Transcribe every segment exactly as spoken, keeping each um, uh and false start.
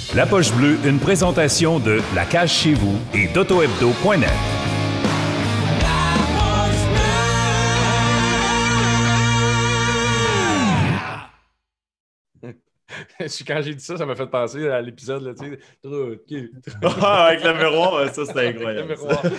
La Poche Bleue, une présentation de La Cage Chez Vous et d'auto-hebdo point net. Quand j'ai dit ça, ça m'a fait penser à l'épisode, là, tu sais. Ah, avec le miroir, ça, c'était incroyable. Le miroir.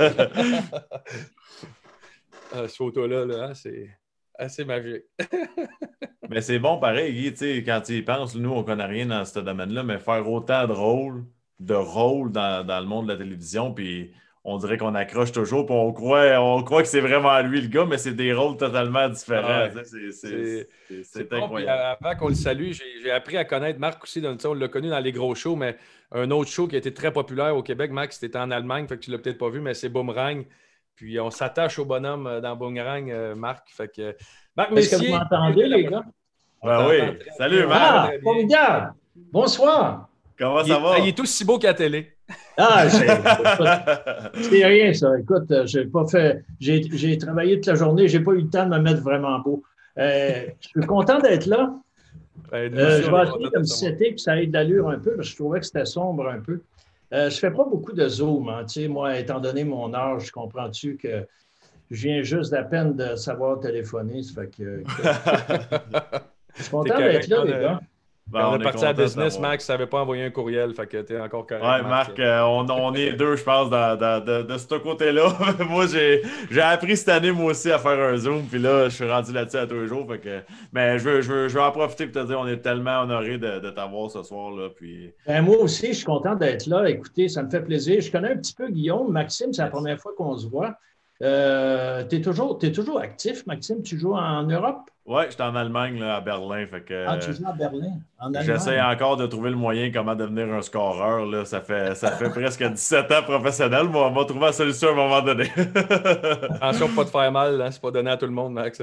Ah, ce photo-là, là, hein, c'est assez magique. Mais c'est bon, pareil, Guy, tu sais, quand tu y penses, nous, on ne connaît rien dans ce domaine-là, mais faire autant de rôles, de rôles dans, dans le monde de la télévision, puis on dirait qu'on accroche toujours, puis on croit, on croit que c'est vraiment lui, le gars, mais c'est des rôles totalement différents. Ouais. C'est bon, incroyable. Avant qu'on le salue, j'ai appris à connaître Marc aussi. Dans, on l'a connu dans les gros shows, mais un autre show qui a été très populaire au Québec, Max, c'était en Allemagne, fait que tu ne l'as peut-être pas vu, mais c'est Boomerang. Puis on s'attache au bonhomme dans Boomerang, Marc. Fait que Marc Est-ce que vous m'entendez, les gars? Ben oui. Salut, Marc. Ah, formidable. Bonsoir. Comment il ça est, va? Il est aussi beau qu'à la télé. Ah, c'est rien, ça. Écoute, j'ai pas fait. J'ai travaillé toute la journée, j'ai pas eu le temps de me mettre vraiment beau. Euh, je suis content d'être là. Ben, euh, je vais essayer de me setter puis ça ait de l'allure un peu, parce que je trouvais que c'était sombre un peu. Euh, je ne fais pas beaucoup de Zoom. Hein. Tu sais, moi, étant donné mon âge, comprends-tu que je viens juste à peine de savoir téléphoner. Ça fait que, que... Je suis content d'être là, les gars. Ben, on, on est parti à business, Max, tu n'avais pas envoyé un courriel, fait que tu es encore correct. Ouais, Marc, euh, on, on est deux, je pense, dans, dans, de, de ce côté-là. Moi, j'ai appris cette année, moi aussi, à faire un Zoom, puis là, je suis rendu là-dessus à tous les jours. Fait que... Mais je veux, je, veux, je veux en profiter pour te dire, on est tellement honorés de, de t'avoir ce soir. Là, puis... ben, moi aussi, je suis content d'être là. Écoutez, ça me fait plaisir. Je connais un petit peu Guillaume. Maxime, c'est la première fois qu'on se voit. Euh, tu es toujours, t'es toujours actif, Maxime? Tu joues en Europe? Oui, j'étais en Allemagne, là, à Berlin. Fait que, ah, tu joues à Berlin? J'essaie encore de trouver le moyen comment devenir un scoreur. Là. Ça fait, ça fait presque dix-sept ans professionnel. Moi, on va trouver la solution à un moment donné. Attention de ne pas te faire mal, hein? C'est pas donné à tout le monde, Max.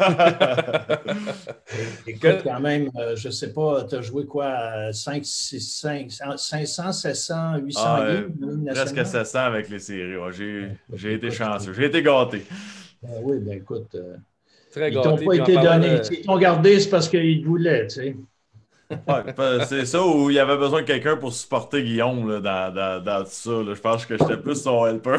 Écoute, quand même, euh, je ne sais pas, tu as joué quoi? cinq, six, cinq, cinq cents, sept cents, huit cents ah, games? Presque sept cents avec les séries. Ouais. J'ai été chanceux. J'ai été gâté. Ben oui, ben écoute... Euh... Très Ils t'ont pas été donnés. De... Ils t'ont gardé, c'est parce qu'ils te voulaient, tu sais. Ouais, c'est ça où il y avait besoin de quelqu'un pour supporter Guillaume là, dans, dans, dans tout ça. Là. Je pense que j'étais plus son helper.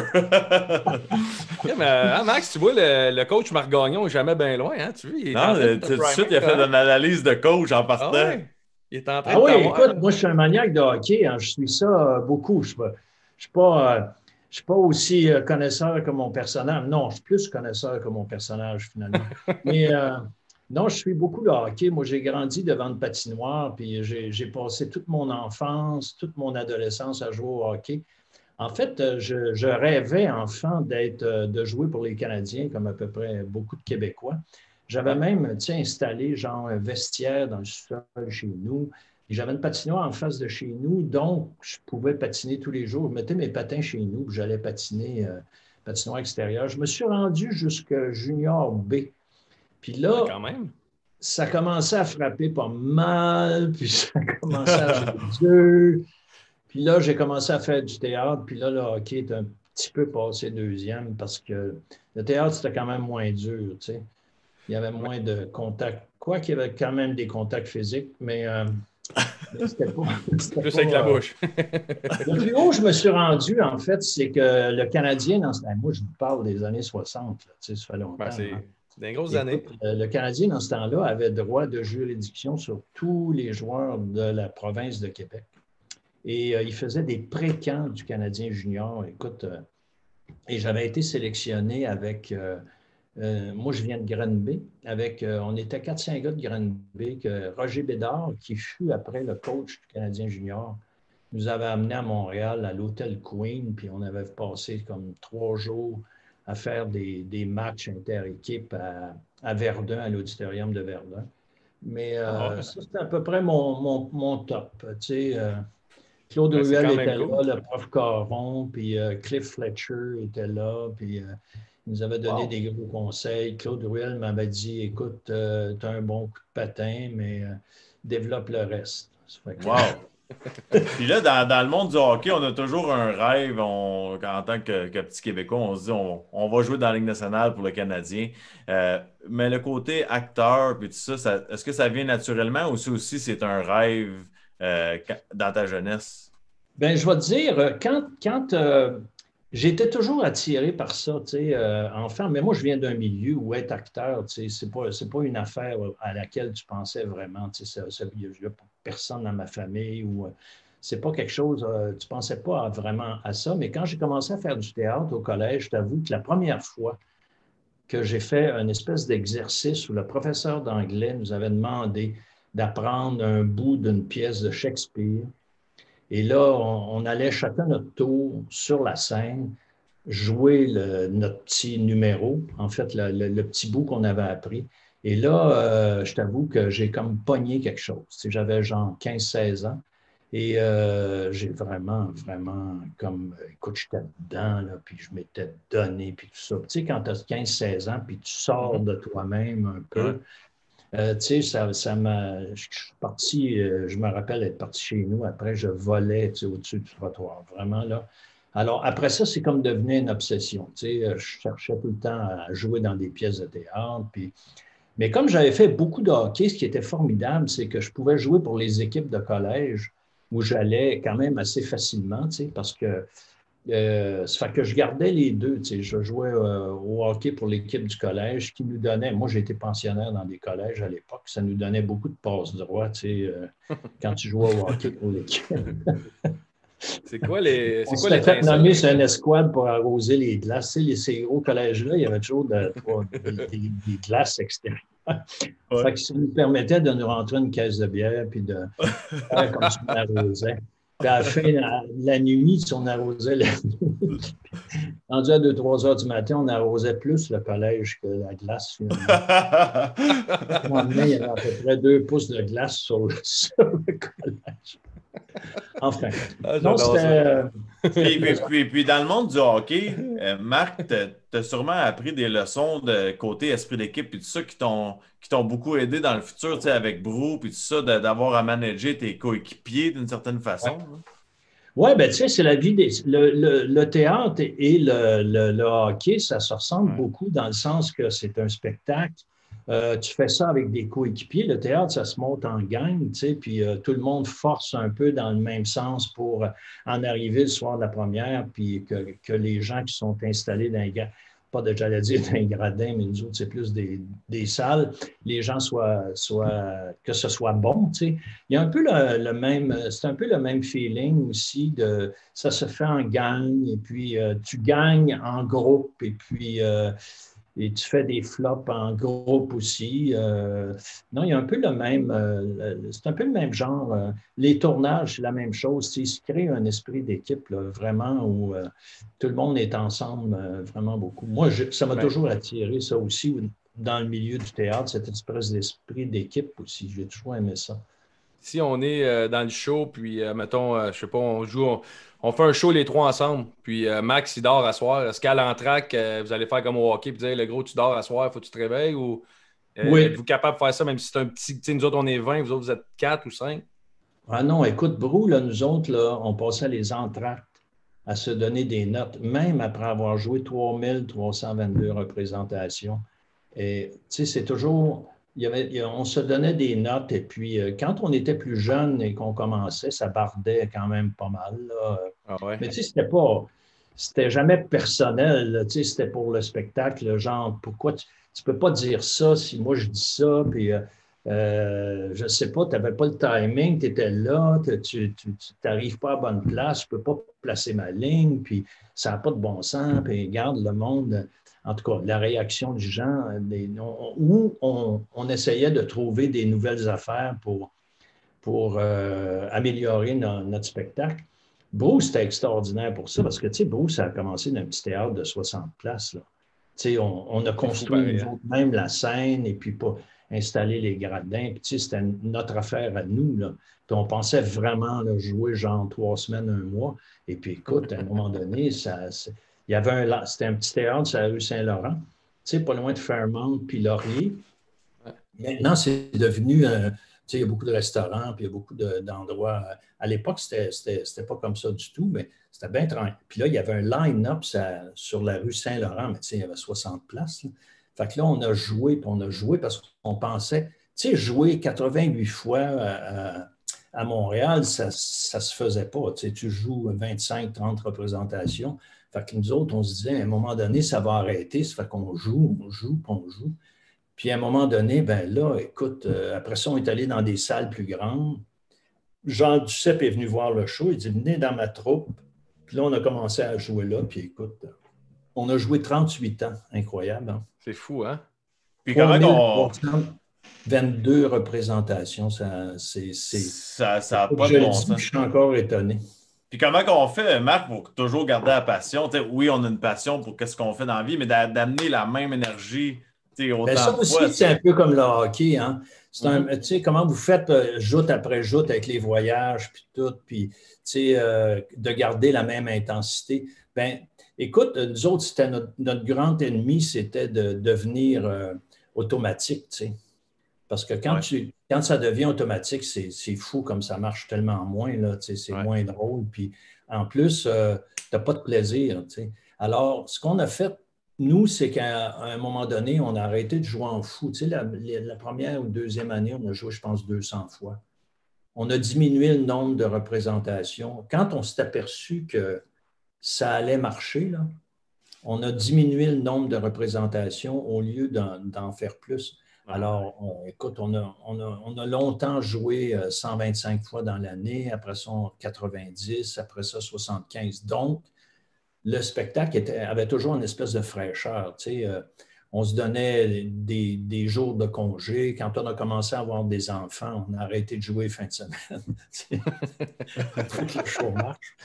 yeah, mais, hein, Max, tu vois, le, le coach Marc Gagnon n'est jamais bien loin. Hein? Tu vois, il est non, tout de suite, il a fait une analyse de coach en partant. Ah ouais. Il est en train ah de oui, t'avoir. Écoute, moi, je suis un maniaque de hockey. Hein. Je suis ça beaucoup. Je ne suis pas... Euh... Je ne suis pas aussi connaisseur que mon personnage. Non, je suis plus connaisseur que mon personnage, finalement. Mais euh, non, je suis beaucoup le hockey. Moi, j'ai grandi devant une patinoire, puis j'ai passé toute mon enfance, toute mon adolescence à jouer au hockey. En fait, je, je rêvais, enfant, d'être, de jouer pour les Canadiens, comme à peu près beaucoup de Québécois. J'avais même, tu sais, installé genre un vestiaire dans le sol chez nous. J'avais une patinoire en face de chez nous, donc je pouvais patiner tous les jours. Je mettais mes patins chez nous, puis j'allais patiner, euh, patinoire extérieure. Je me suis rendu jusqu'à junior B. Puis là, quand même. ça commençait à frapper pas mal, puis ça commençait à jouer dur. Puis là, j'ai commencé à faire du théâtre, puis là, le hockey est un petit peu passé deuxième, parce que le théâtre, c'était quand même moins dur, tu sais. Il y avait moins de contacts. Quoi qu'il y avait quand même des contacts physiques, mais... Euh, C'était pas, plus pas, avec la bouche. Le plus haut, je me suis rendu, en fait, c'est que le Canadien, dans ce... moi, je vous parle des années soixante, là, tu sais, ça fait longtemps. Ben, c'est hein. des grosses Écoute, années. Le Canadien, dans ce temps-là, avait droit de juridiction sur tous les joueurs de la province de Québec. Et euh, il faisait des pré-camps du Canadien junior. Écoute, euh, et j'avais été sélectionné avec... Euh, Euh, moi, je viens de Granby. Avec, euh, on était quatre cinq gars de Granby, que Roger Bédard, qui fut après le coach du Canadien junior, nous avait amenés à Montréal, à l'Hôtel Queen, puis on avait passé comme trois jours à faire des, des matchs inter-équipes à, à Verdun, à l'auditorium de Verdun. Mais euh, ah ouais. ça, c'était à peu près mon, mon, mon top. Tu sais, euh, Claude ouais, Ruel était cool. là, le prof Caron, puis euh, Cliff Fletcher était là, puis... Euh, il nous avait donné wow. des gros conseils. Claude Ruel m'avait dit, écoute, euh, tu as un bon coup de patin, mais euh, développe le reste. Que... Wow! Puis là, dans, dans le monde du hockey, on a toujours un rêve. On, en tant que, que petit Québécois, on se dit, on, on va jouer dans la Ligue nationale pour le Canadien. Euh, mais le côté acteur, puis tout ça, ça est-ce que ça vient naturellement ou ça aussi, c'est un rêve euh, dans ta jeunesse? Bien, je vais te dire, quand, quand euh, j'étais toujours attiré par ça, tu sais, euh, enfant, mais moi, je viens d'un milieu où être acteur, tu sais, c'est pas, c'est pas une affaire à laquelle tu pensais vraiment, tu sais, il n'y a personne dans ma famille ou c'est pas quelque chose, euh, tu pensais pas vraiment à ça, mais quand j'ai commencé à faire du théâtre au collège, je t'avoue que la première fois que j'ai fait une espèce d'exercice où le professeur d'anglais nous avait demandé d'apprendre un bout d'une pièce de Shakespeare. Et là, on, on allait chacun notre tour sur la scène jouer le, notre petit numéro, en fait, le, le, le petit bout qu'on avait appris. Et là, euh, je t'avoue que j'ai comme pogné quelque chose. Tu sais, j'avais genre quinze seize ans. Et euh, j'ai vraiment, vraiment, comme, écoute, j'étais dedans, là, puis je m'étais donné, puis tout ça. Tu sais, quand tu as quinze seize ans, puis tu sors de toi-même un peu, euh, tu sais, ça, ça m'a... Je suis parti, euh, je me rappelle être parti chez nous, après, je volais, tu sais, au-dessus du trottoir, vraiment, là. Alors, après ça, c'est comme devenu une obsession, tu sais, je cherchais tout le temps à jouer dans des pièces de théâtre, puis... Mais comme j'avais fait beaucoup de hockey, ce qui était formidable, c'est que je pouvais jouer pour les équipes de collège, où j'allais quand même assez facilement, tu sais, parce que euh, ça fait que je gardais les deux, tu sais, je jouais euh, au hockey pour l'équipe du collège qui nous donnait, moi j'ai été pensionnaire dans des collèges à l'époque, ça nous donnait beaucoup de passes droits, tu sais, euh, quand tu jouais au hockey pour l'équipe. C'est quoi les. On C'est quoi les fait nommer sur une escouade pour arroser les glaces. Tu sais, les, ces gros collèges-là, il y avait toujours de, de, de, des, des glaces extérieures. Ouais. Fait que ça nous permettait de nous rentrer une caisse de bière puis de faire comme si on arrosait. Puis à la fin de la, la nuit, si on arrosait la nuit, rendu à deux trois heures du matin, on arrosait plus le collège que la glace, finalement. Il y avait à peu près deux pouces de glace sur le, sur le collège. Enfin. Ah, non, c'était... Puis, puis, puis, puis, dans le monde du hockey, euh, Marc, tu as sûrement appris des leçons de côté esprit d'équipe et tout ça qui t'ont qui t'ont beaucoup aidé dans le futur, tu sais, avec Brou et tout ça, d'avoir à manager tes coéquipiers d'une certaine façon. Oui, bien, tu sais, c'est la vie des. Le, le, le théâtre et le, le, le hockey, ça se ressemble ouais. beaucoup dans le sens que c'est un spectacle. Euh, tu fais ça avec des coéquipiers. Le théâtre, ça se monte en gang, tu sais, puis euh, tout le monde force un peu dans le même sens pour en arriver le soir de la première, puis que, que les gens qui sont installés dans les gradins, pas de, j'allais dire dans les gradins, mais nous autres, c'est plus des, des salles, les gens soient, soient, que ce soit bon, tu sais. Il y a un peu le, le même, c'est un peu le même feeling aussi de, ça se fait en gang, et puis euh, tu gagnes en groupe, et puis... Euh, et tu fais des flops en groupe aussi. Euh, non, il y a un peu le même, euh, c'est un peu le même genre. Euh, les tournages, c'est la même chose. Il se crée un esprit d'équipe, là, vraiment, où euh, tout le monde est ensemble, euh, vraiment beaucoup. Moi, je, ça m'a ouais. toujours attiré, ça aussi, dans le milieu du théâtre, cette espèce d'esprit d'équipe aussi. J'ai toujours aimé ça. Si on est euh, dans le show, puis, euh, mettons, euh, je sais pas, on joue... On... On fait un show les trois ensemble. Puis euh, Max, il dort à soir. Est-ce qu'à l'entraque, euh, vous allez faire comme au hockey et dire, le gros, tu dors à soir, il faut que tu te réveilles? Ou euh, oui. Êtes-vous capable de faire ça, même si c'est un petit... Tu sais, nous autres, on est vingt, vous autres, vous êtes quatre ou cinq? Ah non, écoute, Brou, là, nous autres, là, on passait les entractes à se donner des notes, même après avoir joué trois mille trois cent vingt-deux représentations. Et tu sais, c'est toujours... Il y avait, on se donnait des notes et puis euh, quand on était plus jeune et qu'on commençait, ça bardait quand même pas mal. Là. Ah ouais. Mais tu sais, c'était pas, c'était jamais personnel. Tu sais, c'était pour le spectacle, genre, pourquoi tu, tu peux pas dire ça si moi je dis ça, puis euh, euh, je sais pas, tu n'avais pas le timing, tu étais là, tu n'arrives pas à bonne place, je peux pas placer ma ligne, puis ça n'a pas de bon sens, puis regarde le monde. En tout cas, la réaction du gens, des, on, où on, on essayait de trouver des nouvelles affaires pour, pour euh, améliorer no, notre spectacle. Bruce, c'était extraordinaire pour ça, parce que, tu sais, Bruce, ça a commencé d'un petit théâtre de soixante places, là. Tu sais, on, on a construit nous autres, même la scène, et puis pas installer les gradins. Puis, tu sais, c'était notre affaire à nous, là. Puis on pensait vraiment là, jouer genre trois semaines, un mois. Et puis, écoute, à un moment donné, ça... Il y avait un, c'était un petit théâtre sur la rue Saint-Laurent, tu sais, pas loin de Fairmount puis Laurier. Ouais. Maintenant, c'est devenu, euh, tu sais, il y a beaucoup de restaurants, puis il y a beaucoup de, d'endroits. À l'époque, c'était, c'était, c'était pas comme ça du tout, mais c'était bien tranquille. Puis là, il y avait un line-up ça, sur la rue Saint-Laurent, mais tu sais, il y avait soixante places. Là. Fait que là, on a joué, puis on a joué parce qu'on pensait, tu sais, jouer quatre-vingt-huit fois à, à Montréal, ça ne se faisait pas. Tu sais, tu joues vingt-cinq trente représentations. Fait que nous autres, on se disait, à un moment donné, ça va arrêter. Ça fait qu'on joue, on joue, puis on joue. Puis à un moment donné, ben là, écoute, euh, après ça, on est allé dans des salles plus grandes. Jean Duceppe est venu voir le show. Il dit, venez dans ma troupe. Puis là, on a commencé à jouer là. Puis écoute, on a joué trente-huit ans. Incroyable, hein? C'est fou, hein? Puis comment on... vingt-deux représentations, ça, c'est... Ça n'a pas de bon sens. Je suis encore étonné. Puis comment on fait, Marc, pour toujours garder la passion? T'sais, oui, on a une passion pour ce qu'on fait dans la vie, mais d'amener la même énergie autant ben ça de aussi, fois. C'est un peu comme le hockey. Hein? C'est Mm-hmm. un, tu sais, comment vous faites euh, joute après joute avec les voyages, puis tout, puis tu sais, euh, de garder la même intensité. Ben, écoute, nous autres, c'était notre, notre grand ennemi, c'était de devenir euh, automatique, tu sais. Parce que quand, ouais. tu, quand ça devient automatique, c'est fou comme ça marche tellement moins, là, tu sais, c'est ouais. moins drôle. Puis en plus, euh, tu n'as pas de plaisir, tu sais. Alors, ce qu'on a fait, nous, c'est qu'à un moment donné, on a arrêté de jouer en fou. Tu sais, la, la première ou deuxième année, on a joué, je pense, deux cents fois. On a diminué le nombre de représentations. Quand on s'est aperçu que ça allait marcher, là, on a diminué le nombre de représentations au lieu d'en faire plus. Alors, on, écoute, on a, on, a, on a longtemps joué cent vingt-cinq fois dans l'année, après ça, quatre-vingt-dix, après ça, soixante-quinze. Donc, le spectacle était, avait toujours une espèce de fraîcheur. Tu sais, euh, on se donnait des, des jours de congé. Quand on a commencé à avoir des enfants, on a arrêté de jouer fin de semaine. Pour que le show marche.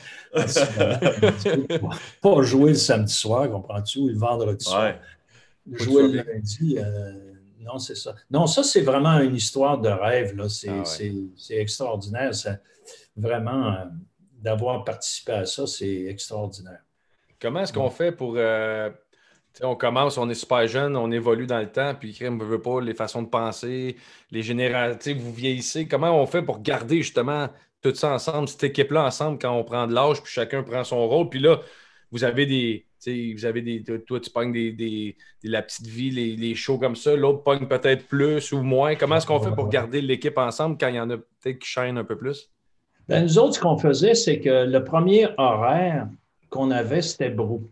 Pas jouer le samedi soir, comprends-tu, ou le vendredi soir. Ouais. Jouer le lundi. Euh, Non, c'est ça. Non, ça, c'est vraiment une histoire de rêve. C'est ah ouais. extraordinaire. Ça, vraiment, euh, d'avoir participé à ça, c'est extraordinaire. Comment est-ce qu'on fait pour... Euh, on commence, on est super jeune, on évolue dans le temps, puis on ne veut pas les façons de penser, les générations, vous vieillissez. Comment on fait pour garder justement tout ça ensemble, cette équipe-là ensemble, quand on prend de l'âge, puis chacun prend son rôle. Puis là, vous avez des... T'sais, vous avez des. Toi, tu pognes des, des, des, la petite vie, les, les shows comme ça. L'autre pogne peut-être plus ou moins. Comment est-ce qu'on fait pour garder l'équipe ensemble quand il y en a peut-être qui chaînent un peu plus? Bien, nous autres, ce qu'on faisait, c'est que le premier horaire qu'on avait, c'était Brou.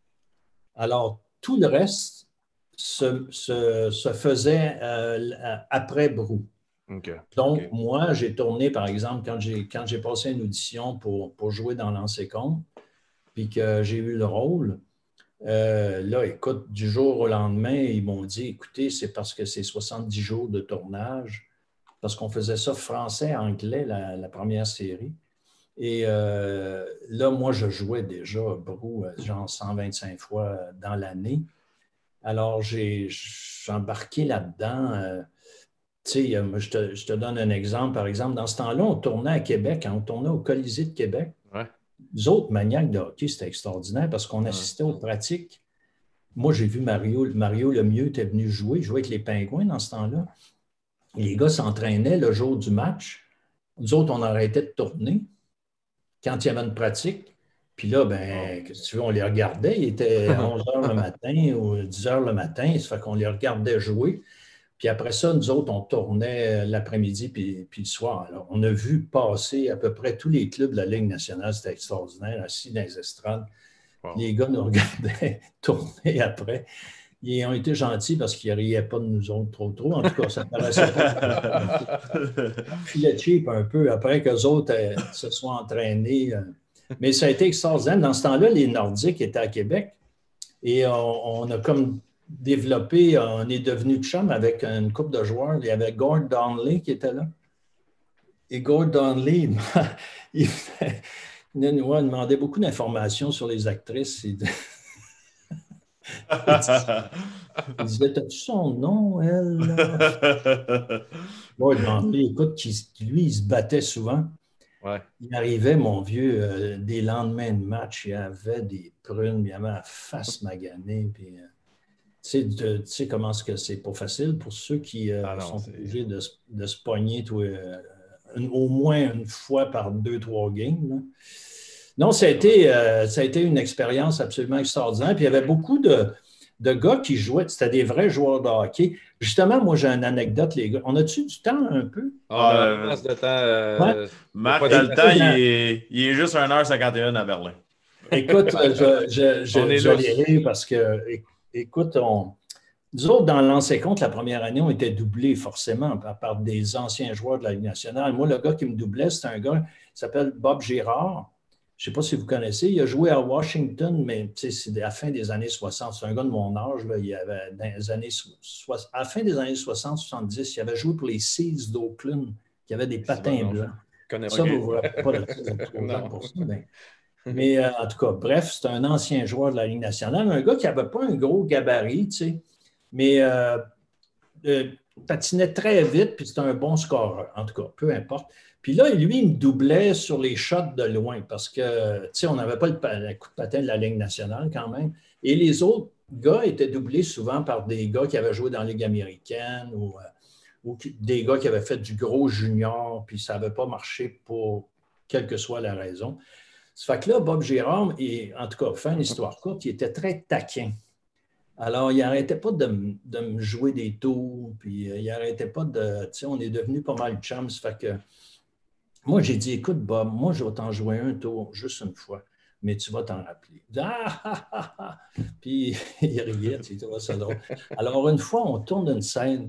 Alors, tout le reste se, se, se faisait euh, après Brou. Okay. Donc, okay. moi, j'ai tourné, par exemple, quand j'ai quand j'ai passé une audition pour, pour jouer dans Lancer Compte, puis que j'ai eu le rôle. Euh, là, écoute, du jour au lendemain, ils m'ont dit, écoutez, c'est parce que c'est soixante-dix jours de tournage, parce qu'on faisait ça français-anglais, la, la première série. Et euh, là, moi, je jouais déjà Brou, genre cent vingt-cinq fois dans l'année. Alors, j'ai embarqué là-dedans. Euh, tu sais, je te, je te donne un exemple. Par exemple, dans ce temps-là, on tournait à Québec, hein, on tournait au Colisée de Québec. Ouais. Nous autres maniaques de hockey, c'était extraordinaire parce qu'on assistait aux pratiques. Moi, j'ai vu Mario, Mario Lemieux était venu jouer, jouer avec les Pingouins dans ce temps-là. Les gars s'entraînaient le jour du match. Nous autres, on arrêtait de tourner quand il y avait une pratique. Puis là, ben, qu'est-ce que tu veux, on les regardait. Il était onze heures le matin ou dix heures le matin. Ça fait qu'on les regardait jouer. Puis après ça, nous autres, on tournait l'après-midi puis, puis le soir. Alors, on a vu passer à peu près tous les clubs de la Ligue nationale. C'était extraordinaire, assis dans les estrades. Wow. Les gars nous regardaient tourner après. Ils ont été gentils parce qu'ils ne riaient pas de nous autres trop trop. En tout cas, ça ne paraissait pas. Filet cheap un peu après qu'eux autres euh, se soient entraînés. Euh. Mais ça a été extraordinaire. Dans ce temps-là, les Nordiques étaient à Québec et on, on a comme... développé, on est devenu chum avec une couple de joueurs. Il y avait Gord Donnelly qui était là. Et Gord Donnelly, il, il, il demandait beaucoup d'informations sur les actrices. Il, il disait, t'as-tu son nom, elle? Gord Donnelly, écoute, qui, lui, il se battait souvent. Ouais. Il arrivait, mon vieux, euh, des lendemains de match, il avait des prunes, il avait la face maganée, puis... Euh, Tu sais, tu sais comment est-ce que c'est pas facile pour ceux qui euh, ah non, sont obligés de, de se pogner toi, euh, une, au moins une fois par deux, trois games. Là. Non, ça a, été, euh, ça a été une expérience absolument extraordinaire. Puis il y avait beaucoup de, de gars qui jouaient, c'était des vrais joueurs de hockey. Justement, moi, j'ai une anecdote, les gars. On a-tu du temps un peu? Ah, on a Euh, un masse de temps. euh, Ouais. Marc, pas dans de- le temps, il est, il est juste une heure cinquante et un à Berlin. Écoute, je, je, je, On est je là. les ris parce que, é- écoute, on, nous autres, dans l'ancien compte, la première année, on était doublés forcément par, par des anciens joueurs de la Ligue nationale. Moi, le gars qui me doublait, c'était un gars qui s'appelle Bob Girard. Je ne sais pas si vous connaissez. Il a joué à Washington, mais tu sais, c'est à la fin des années soixante. C'est un gars de mon âge. Là. Il avait, dans les années so- à la fin des années soixante soixante-dix, il avait joué pour les Seas d'Oakland, qui avaient des patins bon, blancs. je connais Ça, pas. vous ne vous rappelez pas de ça, vous êtes trop Non. jeune pour ça. Mais, mais, euh, en tout cas, bref, c'est un ancien joueur de la Ligue nationale, un gars qui n'avait pas un gros gabarit, tu sais, mais euh, euh, patinait très vite, puis c'était un bon scoreur, en tout cas, peu importe. Puis là, lui, il me doublait sur les shots de loin parce que, tu sais, on n'avait pas le, le coup de patin de la Ligue nationale quand même. Et les autres gars étaient doublés souvent par des gars qui avaient joué dans la Ligue américaine ou, euh, ou qui- des gars qui avaient fait du gros junior, puis ça n'avait pas marché pour quelle que soit la raison. Ça fait que là, Bob Girard, et, en tout cas, fin une histoire courte, il était très taquin. Alors, il n'arrêtait pas de, m- de me jouer des tours, puis euh, il n'arrêtait pas de. Tu sais, on est devenus pas mal chums. Ça fait que moi, j'ai dit, écoute, Bob, moi, je vais t'en jouer un tour juste une fois, mais tu vas t'en rappeler. Il dit, ah, ah, ah, ah. Puis il riait, tu vois ça drôle. Alors, une fois, on tourne une scène.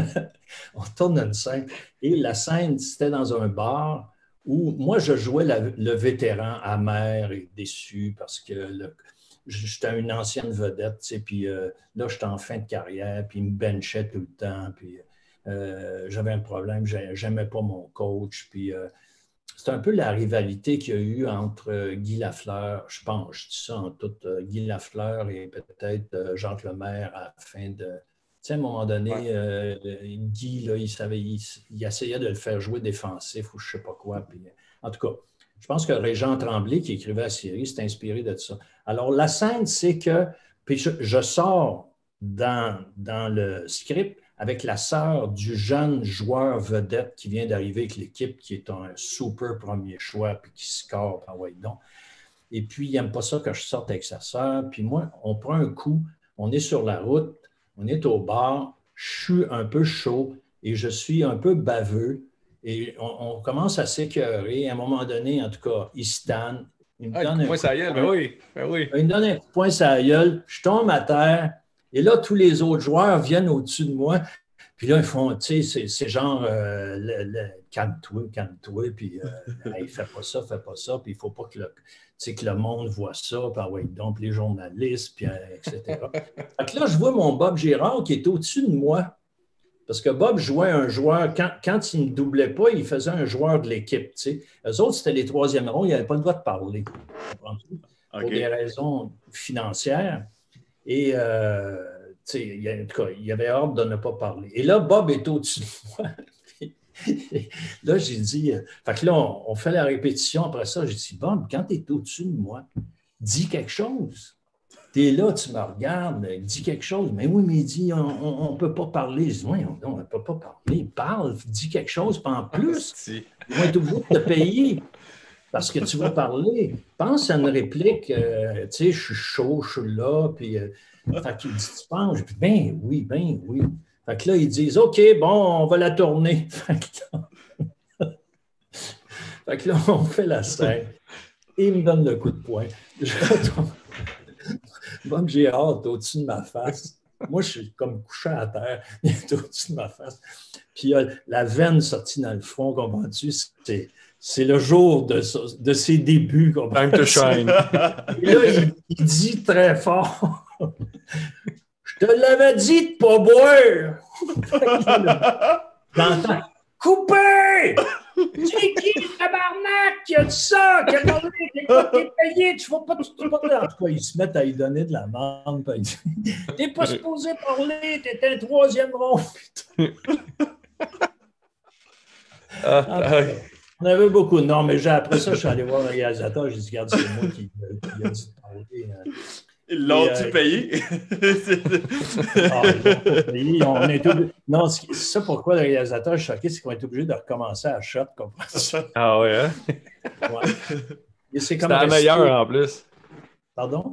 On tourne une scène. Et la scène, c'était dans un bar où moi, je jouais la- le vétéran amer et déçu parce que le- j'étais une ancienne vedette, tu sais, puis euh, là, j'étais en fin de carrière, puis il me benchait tout le temps, puis euh, j'avais un problème, j'ai- j'aimais pas mon coach, puis euh, c'est un peu la rivalité qu'il y a eu entre euh, Guy Lafleur, je pense, je dis ça en tout, euh, Guy Lafleur et peut-être euh, Jacques Lemaire à la fin de. Tu sais, à un moment donné, Ouais. euh, Guy, là, il, savait, il, il essayait de le faire jouer défensif ou je ne sais pas quoi. Puis, en tout cas, je pense que Régent Tremblay, qui écrivait la série, s'est inspiré de ça. Alors, la scène, c'est que. Puis je, je sors dans, dans le script avec la sœur du jeune joueur vedette qui vient d'arriver avec l'équipe, qui est un super premier choix, puis qui score, ah ouais, donc. Et puis, il n'aime pas ça que je sorte avec sa sœur. Puis moi, on prend un coup, on est sur la route, on est au bar, je suis un peu chaud et je suis un peu baveux. Et on, on commence à s'écœurer. À un moment donné, en tout cas, il se tanne. Il me Ah, donne le un point coup ça de gueule, poing. ben oui, ben oui. Il me donne un coup de poing sur la gueule, je tombe à terre, et là, tous les autres joueurs viennent au-dessus de moi, puis là, ils font, tu sais, c'est, c'est genre, euh, le, le, calme-toi, calme-toi, puis euh, hey, fais pas ça, fais pas ça, puis il faut pas que le, tu sais, que le monde voit ça, puis ah ouais, donc les journalistes, puis euh, et cetera. Fait que là, je vois mon Bob Girard qui est au-dessus de moi, parce que Bob jouait un joueur, quand, quand il ne doublait pas, il faisait un joueur de l'équipe, tu sais. Eux autres, c'était les troisièmes ronds, ils n'avaient pas le droit de parler, comprends-tu? Pour OK. des raisons financières. Et, euh, tu sais, il y a- en tout cas, il avait hâte de ne pas parler. Et là, Bob est au-dessus de moi. Puis, là, j'ai dit, euh, fait que là, on, on fait la répétition après ça. J'ai dit, Bob, quand tu es au-dessus de moi, dis quelque chose. Tu es là, tu me regardes, dis quelque chose. Mais oui, mais il dit, on ne peut pas parler. Je dis, oui, on ne peut pas parler. Parle, dis quelque chose. Puis en plus, Si. ils vont être obligés de te payer parce que tu vas parler. Pense à une réplique, euh, tu sais, je suis chaud, je suis là, puis euh, fait qu'il dit, tu penses? Je dis, ben oui, ben oui. Fait que là, ils disent, OK, bon, on va la tourner. Fait que là, fait que là, on fait la scène. Et il me donne le coup de poing. Je retourne. Bob Girard est au-dessus de ma face. Moi, je suis comme couché à terre. Il est au-dessus de ma face. Puis il y a la veine sortie dans le front, comprends-tu? C'est, c'est le jour de, de ses débuts, Time comprends-tu? to shine. Et là, il, il dit très fort, « Je te l'avais dit de ne pas boire! » J'entends « Coupé! C'est qui le tabarnak qui a dit ça? Qui a demandé t'es payé, tu ne vas pas tout parler. » En tout cas, ils se mettent à lui donner de la merde. Puis ils disent, t'es pas supposé parler, t'es un troisième rond. Ah, ah, On avait beaucoup. Non, mais j'ai, après ça, je suis allé voir le réalisateur. J'ai dit, regarde, c'est moi qui, qui a dit de parler. hein. L'ont-tu Et, euh, payé? Ah, ils l'ont pas payé. On est obligé- Non, c'est ça pourquoi le réalisateur est choqué, c'est qu'on est obligé de recommencer à shot. comprends-tu? ah ouais, hein? Ouais. Et c'est comme C'était la resté- meilleure en plus. Pardon?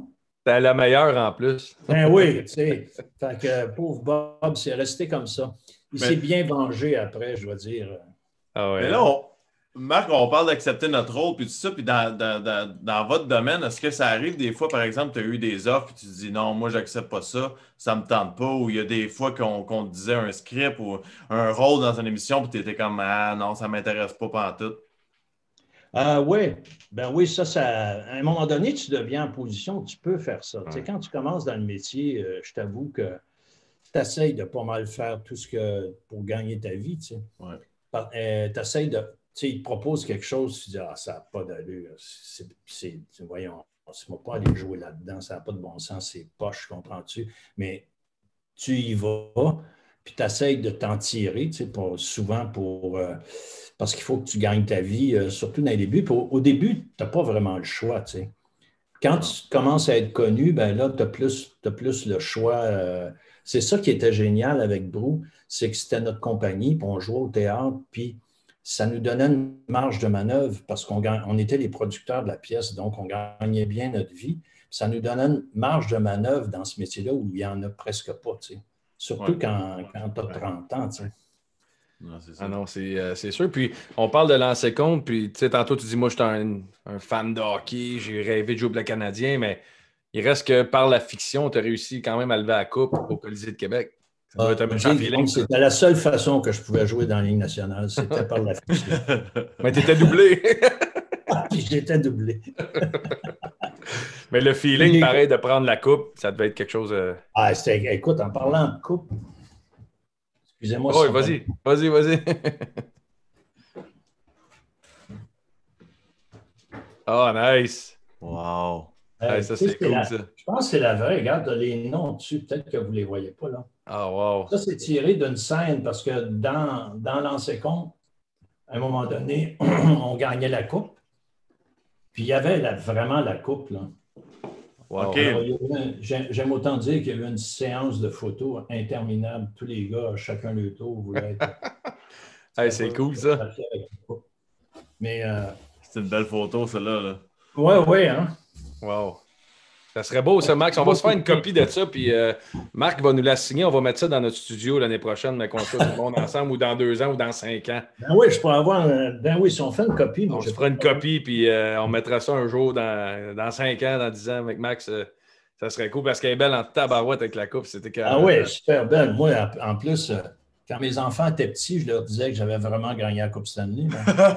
T'es la meilleure en plus. Ben oui, tu sais. Fait que pauvre Bob, c'est resté comme ça. Il Mais- s'est bien vengé après, je dois dire. Ah ouais. Mais là, on- Marc, on parle d'accepter notre rôle, puis tout ça, puis dans, dans, dans, dans votre domaine, est-ce que ça arrive des fois, par exemple, tu as eu des offres, puis tu te dis non, moi, j'accepte pas ça, ça me tente pas, ou il y a des fois qu'on qu'on te disait un script ou un rôle dans une émission, puis tu étais comme ah non, ça m'intéresse pas pantoute. Ah oui, ben oui, ça, ça, à un moment donné, tu deviens en position, tu peux faire ça. Tu sais, Ouais. quand tu commences dans le métier, euh, je t'avoue que tu essaies de pas mal faire tout ce que pour gagner ta vie, tu sais. Ouais. Tu essaies de, tu sais, il te propose quelque chose, tu dis, ah, ça n'a pas d'allure. C'est, c'est, voyons, on ne va pas aller jouer là-dedans, ça n'a pas de bon sens, c'est poche, comprends-tu? Mais tu y vas, puis tu essaies de t'en tirer, tu sais, pour, souvent pour. Euh, parce qu'il faut que tu gagnes ta vie, euh, surtout dans les débuts. Puis au, au début, tu n'as pas vraiment le choix, tu sais. Quand tu commences à être connu, ben là, tu as plus, t'as plus le choix. euh, c'est ça qui était génial avec Brou, c'est que c'était notre compagnie, puis on jouait au théâtre, puis ça nous donnait une marge de manœuvre parce qu'on gagne- on était les producteurs de la pièce, donc on gagnait bien notre vie. Ça nous donnait une marge de manœuvre dans ce métier-là où il n'y en a presque pas, tu sais. Surtout Ouais. quand, quand tu as trente ans, tu sais. Non, c'est ça. Ah non, c'est euh, c'est sûr. Puis on parle de lancer compte, puis tu sais, tantôt tu dis, moi, je suis un, un fan de hockey, j'ai rêvé de jouer pour le Canadien, mais il reste que par la fiction, tu as réussi quand même à lever la coupe au Colisée de Québec. Ça doit être un méchant J'ai- feeling, ça. C'était la seule façon que je pouvais jouer dans la Ligue nationale, c'était par la fiction. Mais t'étais doublé. Puis j'étais doublé. Mais le feeling, Oui. pareil, de prendre la coupe, ça devait être quelque chose. Euh... Ah, c'était- écoute, en parlant de coupe, excusez-moi. Oh, si on- vas-y, vas-y, vas-y. Oh, nice. Wow. Euh, Ouais, ça, tu sais, c'est cool, la- ça. Je pense que c'est la vraie. Regarde les noms dessus, peut-être que vous ne les voyez pas là. Ah, wow. Ça, c'est tiré d'une scène parce que dans, dans l'ancien compte, à un moment donné, on gagnait la coupe. Puis il y avait la- vraiment la coupe, là. Wow. OK. Alors, il y a eu un- J'aime j'aime autant dire qu'il y a eu une séance de photos interminable. Tous les gars, chacun leur tour, voulaient être. Hey, c'est cool, ça. Mais, euh, C'est une belle photo, celle-là. Là. ouais, ouais, hein. Wow. Ça serait beau, ça, Max. On va se faire une copie de ça, puis euh, Marc va nous la signer. On va mettre ça dans notre studio l'année prochaine, mais qu'on soit tout le monde ensemble, ou dans deux ans, ou dans cinq ans. Ben oui, je pourrais avoir. un- Ben oui, si on fait une copie, moi, On j'ai se fera pas une de copie, puis euh, on mettra ça un jour dans, dans cinq ans, dans dix ans avec Max. euh, ça serait cool parce qu'elle est belle en tabarouette avec la coupe. C'était que, Ah oui, super belle. Moi, en, en plus, euh, quand mes enfants étaient petits, je leur disais que j'avais vraiment gagné la Coupe Stanley.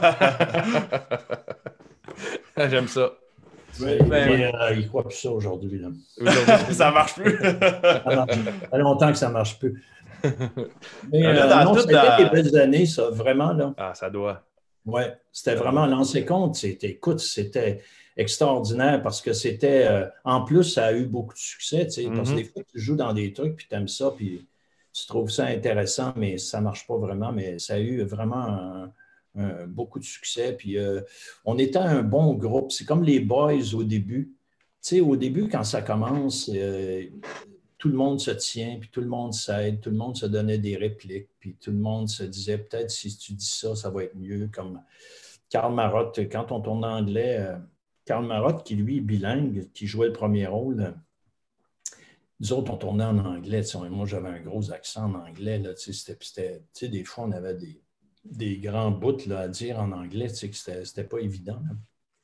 là. J'aime ça. Oui, mais euh, ils ne croient plus ça aujourd'hui. Là. Aujourd'hui, Ça marche plus. Ça marche- ça fait longtemps que ça ne marche plus. Mais Là, euh, dans non, toute c'était la- des belles années, ça, vraiment. Là. Ah, ça doit. Oui, c'était vraiment lancé compte. C'était, écoute, c'était extraordinaire parce que c'était. euh, en plus, ça a eu beaucoup de succès, tu sais, parce que Mhm. des fois, tu joues dans des trucs, puis tu aimes ça, puis tu trouves ça intéressant, mais ça ne marche pas vraiment. Mais ça a eu vraiment un- un- beaucoup de succès. Puis euh, on était un bon groupe. C'est comme les boys au début. Tu sais, au début, quand ça commence, euh, tout le monde se tient, puis tout le monde s'aide, tout le monde se donnait des répliques, puis tout le monde se disait peut-être si tu dis ça, ça va être mieux. Comme Karl Marotte, quand on tournait en anglais, euh, Karl Marotte, qui lui est bilingue, qui jouait le premier rôle, euh, nous autres, on tournait en anglais. Tu sais, moi, j'avais un gros accent en anglais. Là, tu sais, c'était, c'était- tu sais, des fois, on avait des, des grands bouts là, à dire en anglais, tu sais, que c'était, c'était pas évident. Là.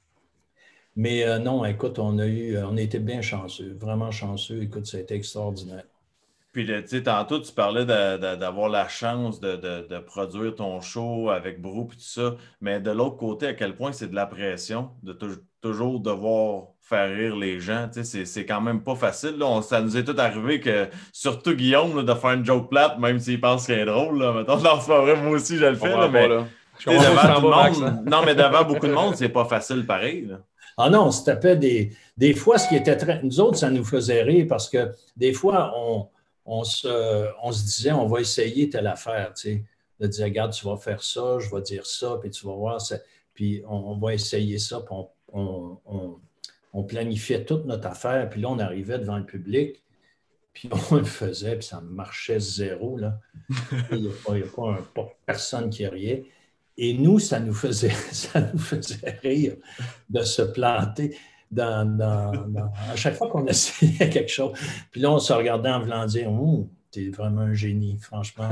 Mais euh, non, écoute, on a eu, on a été bien chanceux, vraiment chanceux. Écoute, ça a été extraordinaire. Puis, tu sais, tantôt, tu parlais de- de- d'avoir la chance de, de- de produire ton show avec Brou et tout ça. Mais de l'autre côté, à quel point c'est de la pression de tou- toujours devoir faire rire les gens. Tu sais, c'est- c'est quand même pas facile. Là. On- ça nous est tout arrivé que, surtout Guillaume, là, de faire une joke plate, même s'il pense qu'elle est drôle. Là. Mettons, non, c'est pas vrai, moi aussi, je le fais. Là, mais, là. Je tu sais, comprends pas où devant tu t'en tout le vas, Max, monde- là. non, mais devant beaucoup de monde, c'est pas facile pareil. Là. Ah non, on se tapait des. Des fois, ce qui était très. Nous autres, ça nous faisait rire parce que des fois, on, on, se, on se disait, on va essayer telle affaire, tu sais. De dire, regarde, tu vas faire ça, je vais dire ça, puis tu vas voir ça. Puis on, on va essayer ça, puis on, on, on, on planifiait toute notre affaire, puis là, on arrivait devant le public, puis on le faisait, puis ça marchait zéro, là. Il n'y a, pas, il y a pas, un- pas personne qui riait. Et nous, ça nous faisait, ça nous faisait rire de se planter. dans, dans, dans, à chaque fois qu'on essayait quelque chose. Puis là, on se regardait en voulant dire, oh, t'es vraiment un génie, franchement.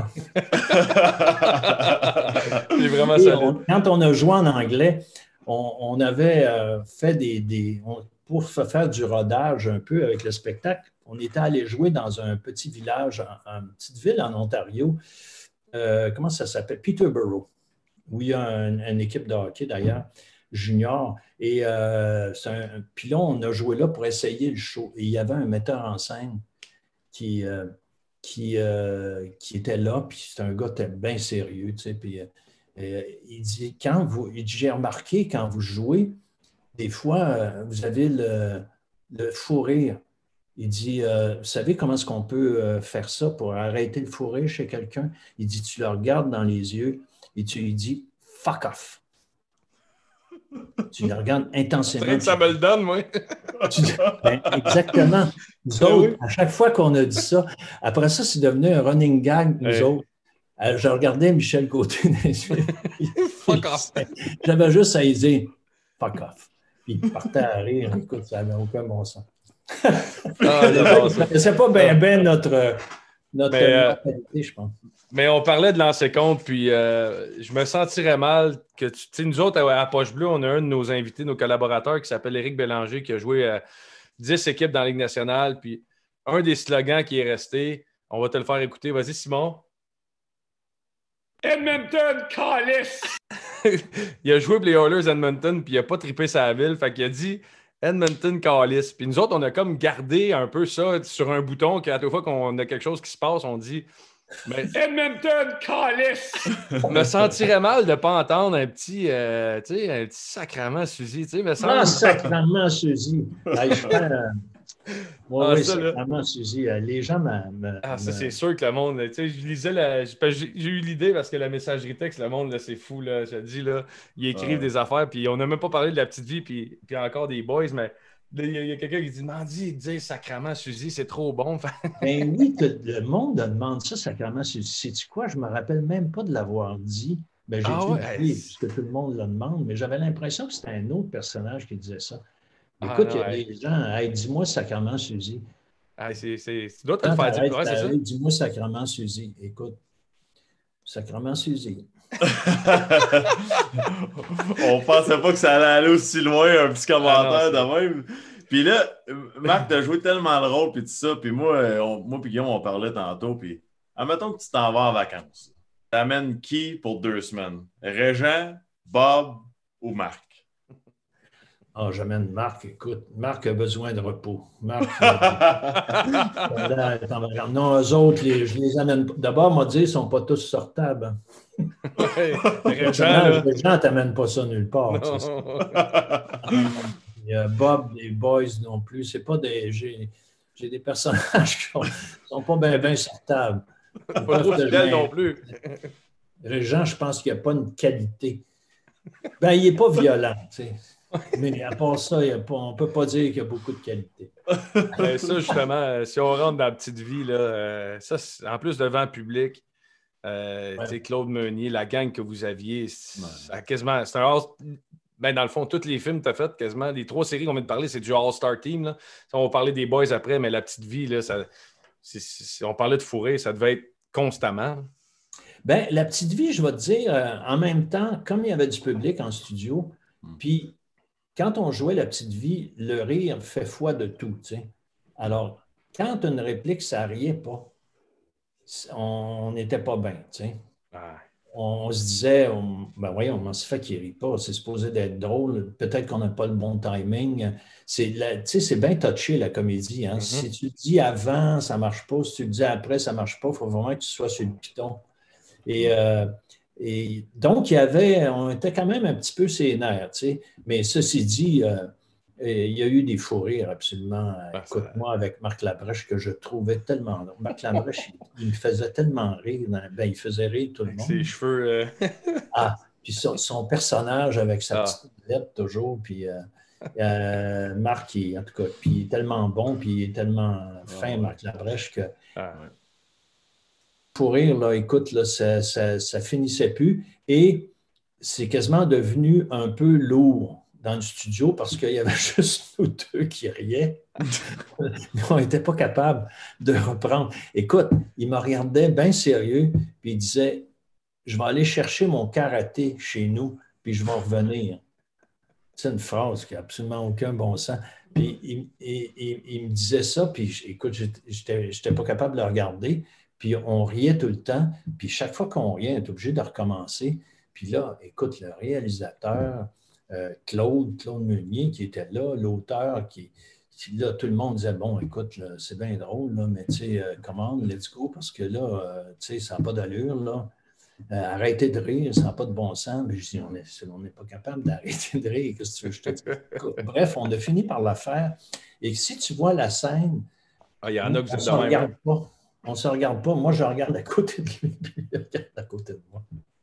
C'est vraiment Et solide. on- quand on a joué en anglais, on, on avait euh, fait des. des on- pour fa- faire du rodage un peu avec le spectacle, on était allé jouer dans un petit village, en- une petite ville en Ontario. Euh, comment ça s'appelle? Peterborough, où il y a un- une équipe de hockey d'ailleurs, junior. Et euh, c'est un- puis là, on a joué là pour essayer le show. Et il y avait un metteur en scène qui, euh, qui, euh, qui était là, puis c'est un gars qui était bien sérieux, tu sais, puis euh, euh, il dit, quand vous, il dit, j'ai remarqué quand vous jouez, des fois, euh, vous avez le, le fou rire. Il dit, euh, vous savez comment est-ce qu'on peut euh, faire ça pour arrêter le fou rire chez quelqu'un? Il dit, tu le regardes dans les yeux et tu lui dis, fuck off. Tu le regardes C'est intensément. vrai que ça me le donne, moi. Tu dis, ben, exactement. Nous Ben autres, oui. à chaque fois qu'on a dit ça, après ça, c'est devenu un running gag, nous Ouais. autres. Euh, je regardais Michel Côté dans les yeux. Fuck off. J'avais juste à lui dire fuck off. Puis il partait à rire. Écoute, ça n'avait aucun bon sens. Ah, j'adore ça. C'est pas bien ben notre, notre Mais, euh, mentalité, je pense. Mais on parlait de lancer compte, puis euh, je me sentirais mal que tu sais, nous autres, à, à Poche Bleue, on a un de nos invités, nos collaborateurs, qui s'appelle Éric Bélanger, qui a joué euh, dix équipes dans la Ligue nationale. Puis un des slogans qui est resté, on va te le faire écouter. Vas-y, Simon. Edmonton, calice! Il a joué pour les Oilers Edmonton, puis il n'a pas trippé sa ville. Fait qu'il a dit Edmonton, calice. Puis nous autres, on a comme gardé un peu ça sur un bouton, qu'à chaque fois qu'on a quelque chose qui se passe, on dit mais Edmonton, calice! Je me sentirais mal de ne pas entendre un petit, euh, tu sais, un petit sacrement, Suzy. Tu sais, me semble... Ah, sacrément, Suzy. Ah, je fais, euh, oui, Ah, oui, ça, là. sacrément, Suzy. Euh, Les gens me. me- Ah, ça, me- c'est sûr que le monde, tu sais, je lisais, la, j'ai j'ai eu l'idée parce que la messagerie texte, le monde, là, c'est fou, là, je te dis, là, ils écrivent Ouais. des affaires, puis on n'a même pas parlé de la petite vie, puis, puis encore des boys, mais là, il y a, il y a quelqu'un qui dit, Mandy, dire sacrament, Suzy, c'est trop bon. Ben oui, t'as- le monde demande ça, sacrément, Suzy. Sais-tu quoi? Je ne me rappelle même pas de l'avoir dit. Ben, j'ai Ah dû ouais? le dire, puisque tout le monde le demande, mais j'avais l'impression que c'était un autre personnage qui disait ça. Ah, Écoute, non, il y a ouais. des gens, hey, dis-moi sacrément, Suzy. Ah, c'est, c'est, tu dois te le Quand faire dire, t'arrêtes, ouais, c'est ça? t'arrêtes, dis-moi sacrément, Suzy. Écoute, sacrément, Suzy. On pensait pas que ça allait aller aussi loin, un petit commentaire Ah non, de même. Puis là, Marc, t'as joué tellement le rôle, puis tout ça, puis moi, euh, on, moi puis Guillaume, on parlait tantôt, puis admettons que tu t'en vas en vacances. T'amènes qui pour deux semaines? Régent, Bob ou Marc? Ah, j'amène Marc. Écoute, Marc a besoin de repos. Marc, euh, non, eux autres, les, je les amène pas. D'abord, m'a dit, ils ne sont pas tous sortables. Hein. Ouais, Régent, Non, là. les gens ne t'amènent pas ça nulle part. tu sais. Non. Il y a Bob, les boys non plus. C'est pas des. J'ai, j'ai des personnages qui ne sont pas bien ben sortables. Ils Pas trop peuvent te fidèle gêner. non plus. Régent, je pense qu'il n'y a pas une qualité. Ben, il n'est pas violent, tu sais. Mais à part ça, il y a pas, on ne peut pas dire qu'il y a beaucoup de qualité. Ben, ça, justement, euh, si on rentre dans la petite vie, là, euh, ça, c'est- en plus devant le public, euh, Ouais. tu sais, Claude Meunier, la gang que vous aviez, c'est Ouais. ça a quasiment. C'est un all- ben, dans le fond, tous les films que tu as fait, quasiment, les trois séries qu'on vient de parler, c'est du All-Star Team. Là. Ça, on va parler des boys après, mais la petite vie, là, ça, c'est- c'est- on parlait de fourrer, ça devait être constamment. Ben, la petite vie, je vais te dire, euh, en même temps, comme il y avait du public en studio, Mm. puis quand on jouait la petite vie, le rire fait foi de tout, tu sais. Alors, quand une réplique, ça riait pas, on n'était pas bien, tu sais. Ah, On, on se disait, on, ben voyons, comment ça fait qu'il ne rit pas? C'est supposé d'être drôle. Peut-être qu'on n'a pas le bon timing. C'est, la- tu sais, c'est bien touché, la comédie. Hein? Mhm. Si tu le dis avant, ça ne marche pas. Si tu le dis après, ça ne marche pas. Il faut vraiment que tu sois sur le piton. Et, euh, et donc, il y avait, on était quand même un petit peu ses nerfs, tu sais. Mais ceci dit, euh, et il y a eu des fous rires absolument. Ah, Écoute, ça- moi, avec Marc Labrèche, que je trouvais tellement drôle. Marc Labrèche, il, il me faisait tellement rire. dans- Ben, il faisait rire tout le avec monde. ses cheveux. euh, Ah, puis son, son personnage avec sa Ah. petite lettre toujours, puis euh, euh, Marc, il- en tout cas, puis il est tellement bon, puis il est tellement fin, ouais. Marc Labrèche, que ah, pour rire, là, écoute, là, ça, ça, ça finissait plus. Et c'est quasiment devenu un peu lourd dans le studio parce qu'il y avait juste nous deux qui riaient. On n'était pas capable de reprendre. Écoute, il me regardait bien sérieux, puis il disait, je vais aller chercher mon karaté chez nous, puis je vais revenir. C'est une phrase qui n'a absolument aucun bon sens. Puis il, il, il, il me disait ça, puis écoute, je n'étais pas capable de le regarder, puis on riait tout le temps, puis chaque fois qu'on riait, on était obligé de recommencer. Puis là, écoute, le réalisateur, euh, Claude, Claude Meunier, qui était là, l'auteur, qui, qui, là, tout le monde disait, bon, écoute, c'est bien drôle, là, mais tu sais, euh, commande, let's go, parce que là, euh, tu sais, ça n'a pas d'allure, là. Euh, arrêtez de rire, ça n'a pas de bon sens. Mais je dis, on n'est pas capable d'arrêter de rire. Qu'est-ce que tu veux que je te dise? Bref, on a fini par la faire. Et si tu vois la scène, ah, il y en a que on ne se regarde pas. On ne se regarde pas. Moi, je regarde à côté de lui, puis il regarde à côté de moi.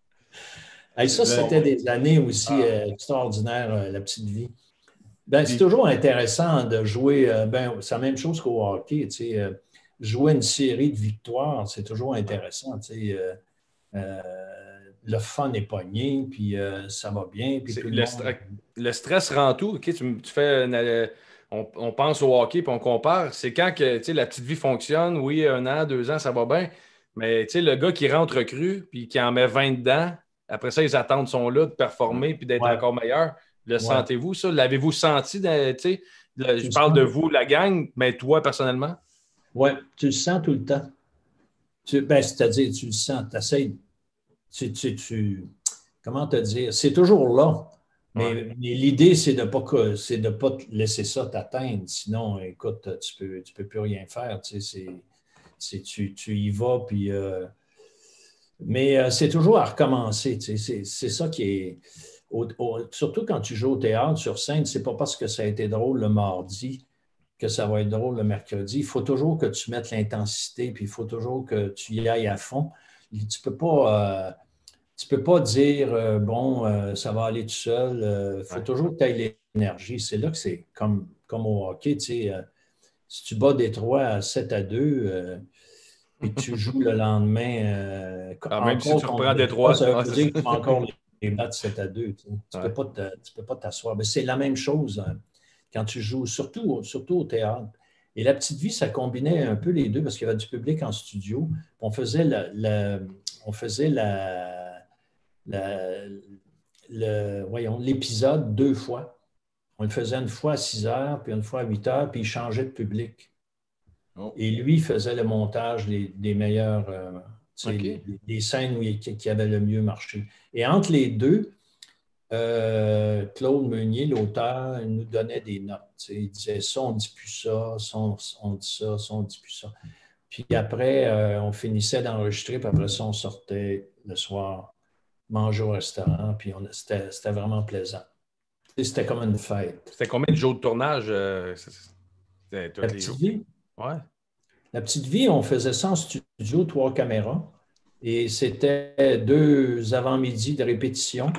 Et ça, c'était des années aussi ah. euh, extraordinaires, euh, la petite vie. Ben, c'est toujours intéressant de jouer. Euh, ben, c'est la même chose qu'au hockey. Tu sais, euh, jouer une série de victoires, c'est toujours intéressant. Tu sais, euh, Euh, le fun est pogné, puis euh, ça va bien. Puis tout le, le, monde... stra le stress rend tout. Okay, tu, tu fais une, on, on pense au hockey, puis on compare. C'est quand que la petite vie fonctionne. Oui, un an, deux ans, ça va bien. Mais le gars qui rentre recru, puis qui en met vingt dedans, après ça, les attentes sont là de performer, puis d'être ouais. encore meilleur. Le ouais. sentez-vous, ça? L'avez-vous senti? De, le, je parle de vous, la gang, mais toi, personnellement? Oui, tu le sens tout le temps. Ben, c'est-à-dire, tu le sens, tu essaies, tu, tu, tu, comment te dire, c'est toujours là, mais, ouais. mais l'idée, c'est de ne pas, de pas laisser ça t'atteindre, sinon, écoute, tu ne peux, tu peux plus rien faire, tu sais, c'est, tu, tu y vas, puis... Euh, mais euh, c'est toujours à recommencer, tu sais, c'est ça qui est... Au, au, surtout quand tu joues au théâtre, sur scène, c'est pas parce que ça a été drôle le mardi que ça va être drôle le mercredi. Il faut toujours que tu mettes l'intensité, puis il faut toujours que tu y ailles à fond. Tu ne peux pas, euh, tu peux pas dire, euh, bon, euh, ça va aller tout seul. Il euh, faut ouais. toujours que tu ailles l'énergie. C'est là que c'est comme, comme au hockey, tu sais, euh, si tu bats Détroit à sept à deux, euh, et tu joues le lendemain... Euh, ah, même si tu reprends Détroit, ça veut ah, dire que tu vas encore les battre sept à deux. Tu ne ouais. peux pas t'asseoir. Mais c'est la même chose... Hein. Quand tu joues, surtout, surtout au théâtre. Et la petite vie, ça combinait un peu les deux parce qu'il y avait du public en studio. On faisait la, la, on faisait la, la, le, voyons, l'épisode deux fois. On le faisait une fois à six heures, puis une fois à huit heures, puis il changeait de public. Oh. Et lui, il faisait le montage des, des meilleurs, euh, okay. les, les scènes où il, qui avaient le mieux marché. Et entre les deux, Euh, Claude Meunier, l'auteur, nous donnait des notes. T'sais. Il disait ça, on ne dit plus ça, ça, on, on dit ça, ça, on ne dit plus ça. Puis après, euh, on finissait d'enregistrer, puis après ça, on sortait le soir, manger au restaurant, puis c'était vraiment plaisant. C'était comme une fête. C'était combien de jours de tournage? Euh, La petite jours. vie? Ouais. La petite vie, on faisait ça en studio, trois caméras, et c'était deux avant-midi de répétition.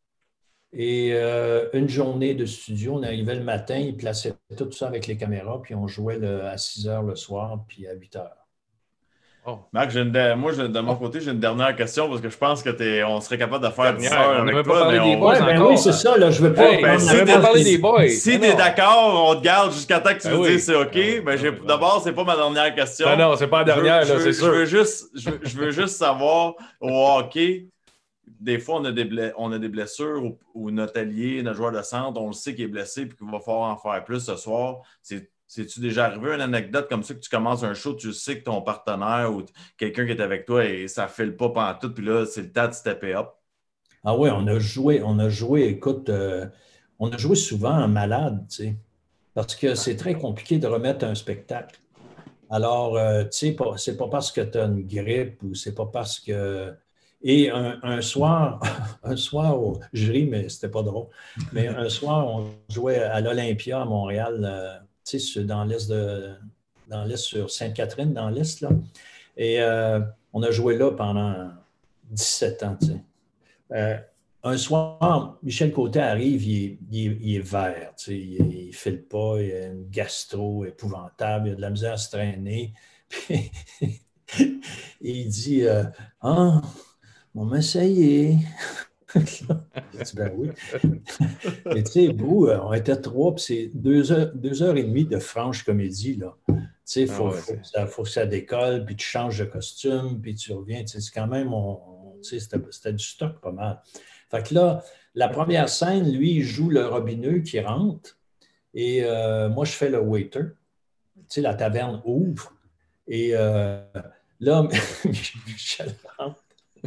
Et euh, une journée de studio, on arrivait le matin, ils plaçaient tout ça avec les caméras, puis on jouait le, à six heures le soir, puis à huit heures. Oh. Marc, une, moi, je, de mon oh. côté, j'ai une dernière question parce que je pense qu'on serait capable de faire dix heures avec toi. Mais on... ouais, ben oui, c'est ça, là, je veux pas... Hey, ben, si t'es parler des boys. Si t'es d'accord, on te garde jusqu'à temps que tu ben nous oui. dises c'est OK. Ben, ben, d'abord, c'est pas ma dernière question. Ben non, c'est pas la dernière, je veux, là, c'est sûr. Je veux, juste, je, veux, je veux juste savoir, au hockey, des fois, on a des, ble... on a des blessures où, où notre allié, notre joueur de centre, on le sait qu'il est blessé et qu'il va falloir en faire plus ce soir. C'est... C'est-tu déjà arrivé une anecdote comme ça que tu commences un show, tu sais que ton partenaire ou quelqu'un qui est avec toi et ça ne file pas pantoute, puis là, c'est le temps de stepper up? Ah oui, on a joué, on a joué, écoute, euh, on a joué souvent en malade, tu sais, parce que c'est très compliqué de remettre un spectacle. Alors, euh, tu sais, c'est pas parce que tu as une grippe ou c'est pas parce que... Et un, un soir, un soir, je ris, mais c'était pas drôle, mais un soir, on jouait à l'Olympia à Montréal, euh, tu sais, dans l'est de, dans l'est sur Sainte-Catherine, dans l'est, là. Et euh, on a joué là pendant dix-sept ans, tu sais. Euh, un soir, Michel Côté arrive, il est, il est, il est vert, tu sais, il ne file pas, il a une gastro épouvantable, il a de la misère à se traîner. Puis, il dit euh, « Ah, on m'a essayé. » J'ai dit, ben oui. Mais tu sais, Bou, on était trois, puis c'est deux heures, deux heures et demie de franche comédie, là. Tu sais, il faut, Ah ouais, faut, que ça, faut que ça décolle, puis tu changes de costume, puis tu reviens. Tu sais, c'est quand même, on, on, tu sais, c'était, c'était du stock pas mal. Fait que là, la première scène, lui, il joue le robineux qui rentre, et euh, moi, je fais le waiter. Tu sais, la taverne ouvre, et euh, là, Michel rentre.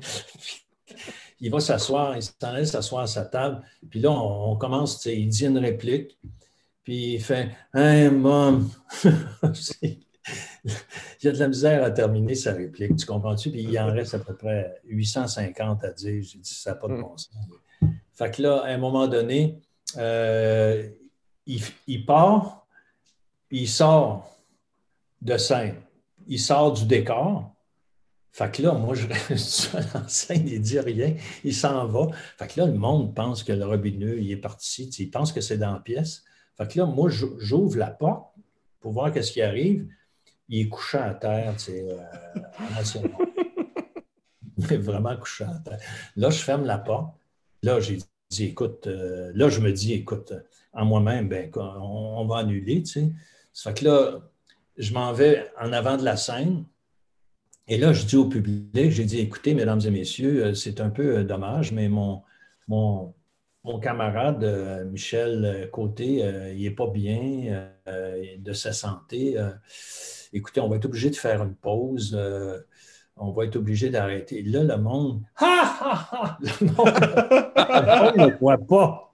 Il va s'asseoir, il s'en allait s'asseoir à sa table. Puis là, on, on commence, tu sais, il dit une réplique. Puis il fait « Hey, mom! » Il y a de la misère à terminer sa réplique, tu comprends-tu? Puis il en reste à peu près huit cent cinquante à dire. J'ai dit « Ça n'a pas de bon sens. » Fait que là, à un moment donné, euh, il, il part, puis il sort de scène. Il sort du décor. Fait que là, moi, je reste seul en scène, il ne dit rien, il s'en va. Fait que là, le monde pense que le robineux, il est parti, il pense que c'est dans la pièce. Fait que là, moi, j'ouvre la porte pour voir qu'est-ce qui arrive. Il est couché à terre, tu sais, euh, en ancien. Il est vraiment couché à terre. Là, je ferme la porte. Là, j'ai dit, écoute, euh, là, je me dis, écoute, en moi-même, ben, on, on va annuler, tu sais. Ça fait que là, je m'en vais en avant de la scène. Et là, je dis au public, j'ai dit, écoutez, mesdames et messieurs, c'est un peu dommage, mais mon, mon, mon camarade euh, Michel Côté, euh, il n'est pas bien euh, de sa santé. Euh, écoutez, on va être obligé de faire une pause. Euh, on va être obligé d'arrêter. Là, le monde, ha, ha, ha! Le monde, le monde ne voit pas.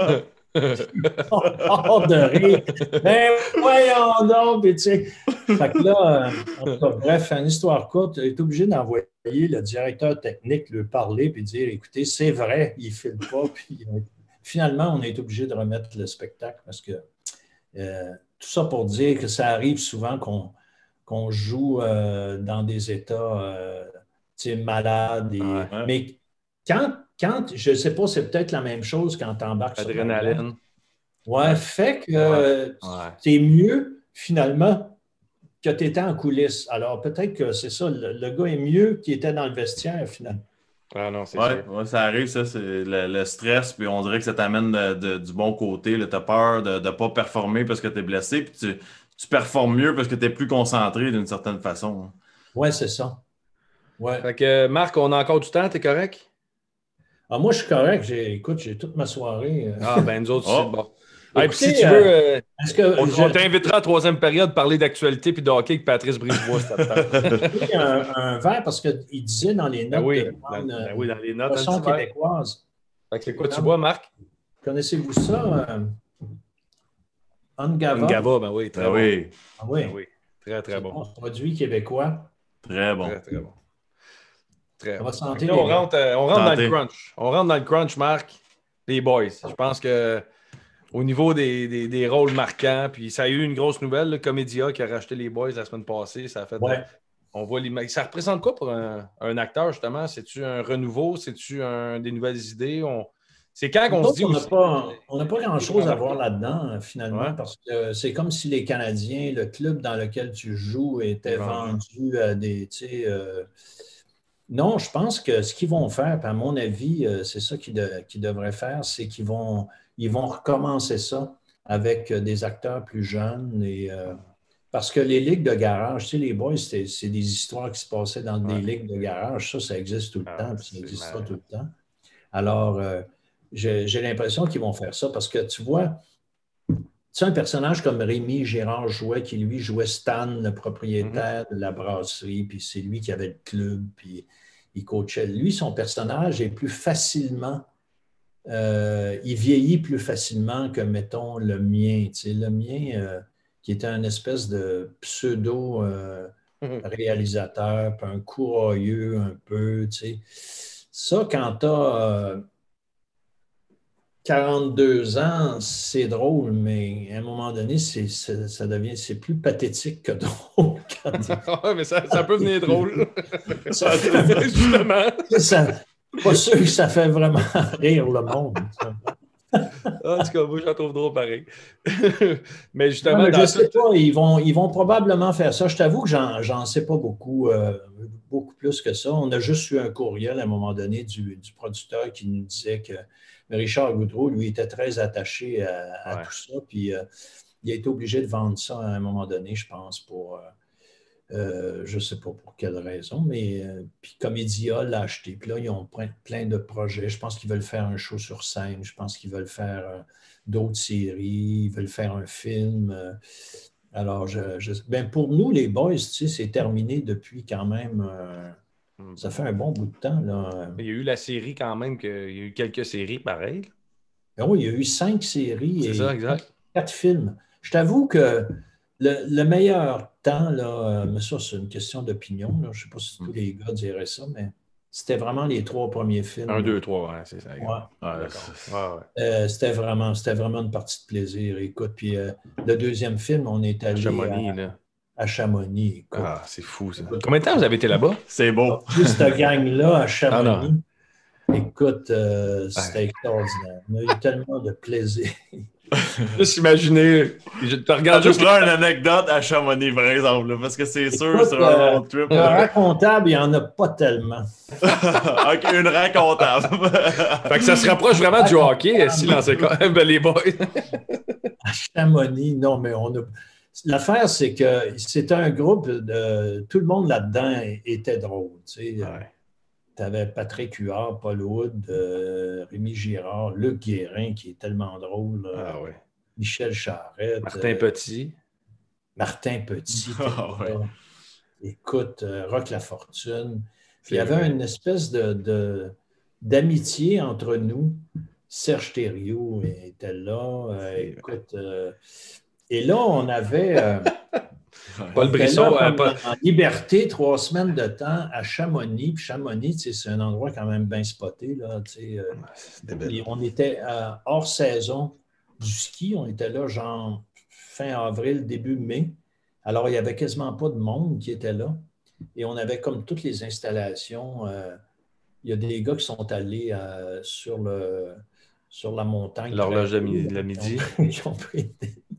Hors de rire. Ben, voyons donc. Puis, tu sais, fait que là, euh, bref, une histoire courte, il est obligé d'envoyer le directeur technique lui parler puis dire, écoutez, c'est vrai, il ne filme pas. Puis, euh, finalement, on est obligé de remettre le spectacle parce que euh, tout ça pour dire que ça arrive souvent qu'on, qu'on joue euh, dans des états euh, malades. Et, ouais. Mais quand Quand, je ne sais pas, c'est peut-être la même chose quand tu embarques sur l'adrénaline. Ouais, fait que euh, ouais. Ouais. c'est mieux, finalement, que tu étais en coulisses. Alors, peut-être que c'est ça, le, le gars est mieux qu'il était dans le vestiaire, finalement. Ah non, c'est ouais, sûr. Ouais, ça arrive, ça, c'est le, le stress, puis on dirait que ça t'amène de, de, du bon côté. Tu as peur de ne pas performer parce que tu es blessé, puis tu, tu performes mieux parce que tu es plus concentré d'une certaine façon. Oui, c'est ça. Ouais. Fait que, Marc, on a encore du temps, t'es correct? Ah, moi, je suis correct. J'ai, écoute, j'ai toute ma soirée. Euh... Ah, ben nous autres, oh. c'est bon. Hey, puis si Écoutez, tu veux, euh, est-ce que on, je... on t'invitera en troisième période parler d'actualité puis de hockey avec Patrice Brisebois. J'ai un, un verre parce qu'il disait dans les notes ben oui, de prendre, dans, ben oui, dans les notes. boisson québécoise. Fait que c'est quoi tu bois, Marc? Connaissez-vous ça? Euh... Ungava? Ungava, ben oui, très ben bon. Oui. Ah oui. Ben oui, très, très bon. Un produit québécois. Très bon. Très, très bon. Très on bon. santé, Là, on rentre, euh, on rentre dans le crunch. On rentre dans le crunch, Marc. Les boys. Je pense que au niveau des, des, des rôles marquants, puis ça a eu une grosse nouvelle, le Comédia qui a racheté les boys la semaine passée. Ça a fait. Ouais. On voit l'image. Ça représente quoi pour un, un acteur, justement? C'est-tu un renouveau? C'est-tu un, des nouvelles idées? On... C'est quand qu'on se dit. On n'a pas, on n'a pas grand-chose à voir là-dedans, finalement, ouais. Parce que c'est comme si les Canadiens, le club dans lequel tu joues, était ouais. vendu à des. Tu sais, euh... Non, je pense que ce qu'ils vont faire, à mon avis, c'est ça qu'ils, de, qu'ils devraient faire, c'est qu'ils vont, ils vont recommencer ça avec des acteurs plus jeunes. Et, euh, parce que les ligues de garage, tu sais, les boys, c'est, c'est des histoires qui se passaient dans ouais. des ligues de garage. Ça, ça existe tout le ah, temps, puis ça existera tout le temps. Alors, euh, j'ai, j'ai l'impression qu'ils vont faire ça parce que, tu vois, tu sais, un personnage comme Rémi Gérard Jouet, qui lui jouait Stan, le propriétaire mm-hmm. de la brasserie, puis c'est lui qui avait le club, puis il coachait. Lui, son personnage est plus facilement, euh, il vieillit plus facilement que, mettons, le mien. Tu sais, le mien, euh, qui était une espèce de pseudo-réalisateur, euh, mm-hmm. puis un courageux un peu, tu sais. Ça, quand tu as euh, quarante-deux ans, c'est drôle, mais à un moment donné, c'est, c'est, ça devient, c'est plus pathétique que drôle. Oui, mais ça, ça peut venir drôle. ça, justement. Ça, pas sûr que ça fait vraiment rire le monde. En tout cas, moi, j'en trouve drôle pareil. Mais justement, non, mais dans je ne sais tout... pas, ils vont, ils vont probablement faire ça. Je t'avoue que j'en, j'en sais pas beaucoup, euh, beaucoup plus que ça. On a juste eu un courriel à un moment donné du, du producteur qui nous disait que Richard Goudreau, lui, était très attaché à, à Ouais. tout ça. Puis euh, il a été obligé de vendre ça à un moment donné, je pense, pour... Euh, Euh, je ne sais pas pour quelle raison, mais euh, puis Comédia l'a acheté. Puis là, ils ont plein, plein de projets. Je pense qu'ils veulent faire un show sur scène. Je pense qu'ils veulent faire euh, d'autres séries. Ils veulent faire un film. Euh, alors, je, je- ben pour nous, les boys, tu sais, c'est terminé depuis quand même. Euh, ça fait un bon bout de temps, là. Il y a eu la série quand même, que... il y a eu quelques séries pareilles. Ben oui, il y a eu cinq séries C'est et ça, exact. quatre films. Je t'avoue que le, le meilleur temps, là, euh, mais ça, c'est une question d'opinion, là. Je ne sais pas si tous les gars diraient ça, mais c'était vraiment les trois premiers films. Un, là. deux, trois, ouais, c'est ça. Ouais. Ouais, Ouais, d'accord. c'est- Ouais, ouais. Euh, c'était vraiment, c'était vraiment une partie de plaisir. Écoute, puis euh, le deuxième film, on est allé Chamonix, à, là. à Chamonix. Écoute. Ah, c'est fou, ça. Combien de temps vous avez été là-bas? C'est beau. Juste cette gang-là à Ah, Chamonix. Écoute, euh, c'était extraordinaire. On a eu tellement de plaisir. Juste imaginer. Je te Ah, regarde je juste. prends une anecdote à Chamonix, par exemple, là, parce que c'est sûr, Écoute, c'est euh, un long trip. Le racontable, il n'y en a pas tellement. OK, une racontable. Fait que ça se rapproche vraiment du hockey, si dans ces cas. Ben, les boys. À Chamonix, non, mais on a. L'affaire, c'est que c'était un groupe de. Tout le monde là-dedans était drôle. Tu sais. Ouais. Tu avais Patrick Huard, Paul Wood, euh, Rémi Girard, Luc Guérin, qui est tellement drôle, euh, Ah, ouais. Michel Charette. Martin euh, Petit. Martin Petit. Ah, était ouais. là. Écoute, euh, Roch Lafortune. Puis il y C'est avait vrai. une espèce de, de- d'amitié entre nous. Serge Thériault était là. euh, C'est écoute, euh, et là, on avait. euh, Paul on était Brisson, là euh, comme Paul- en liberté, trois semaines de temps à Chamonix. Puis Chamonix, tu sais, c'est un endroit quand même bien spoté. Là, tu sais, euh, C'était belle. et on était euh, hors saison du ski. On était là, genre fin avril, début mai. Alors, il n'y avait quasiment pas de monde qui était là. Et on avait comme toutes les installations. euh, il y a des gars qui sont allés euh, sur, le, sur la montagne. L'horloge de très mi- haut, de la midi. Qui ont, qui ont pris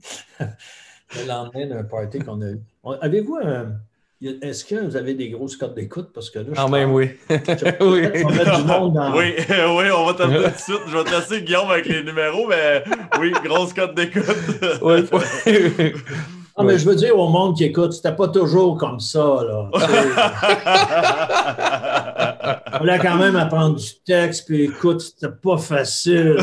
le lendemain d'un party qu'on a eu. On- Avez-vous un. Est-ce que vous avez des grosses cotes d'écoute? Parce que là, je Quand même, pense- oui. je- Oui. On va mettre du monde dans. Oui, oui, on va te le dire tout de suite. Je vais te laisser, Guillaume, avec les numéros, mais oui, grosse cote d'écoute. Ouais, faut- Ah, mais je veux dire au monde qui écoute, c'était pas toujours comme ça, là. Tu sais, Il fallait quand même apprendre du texte, puis écoute, c'était pas facile.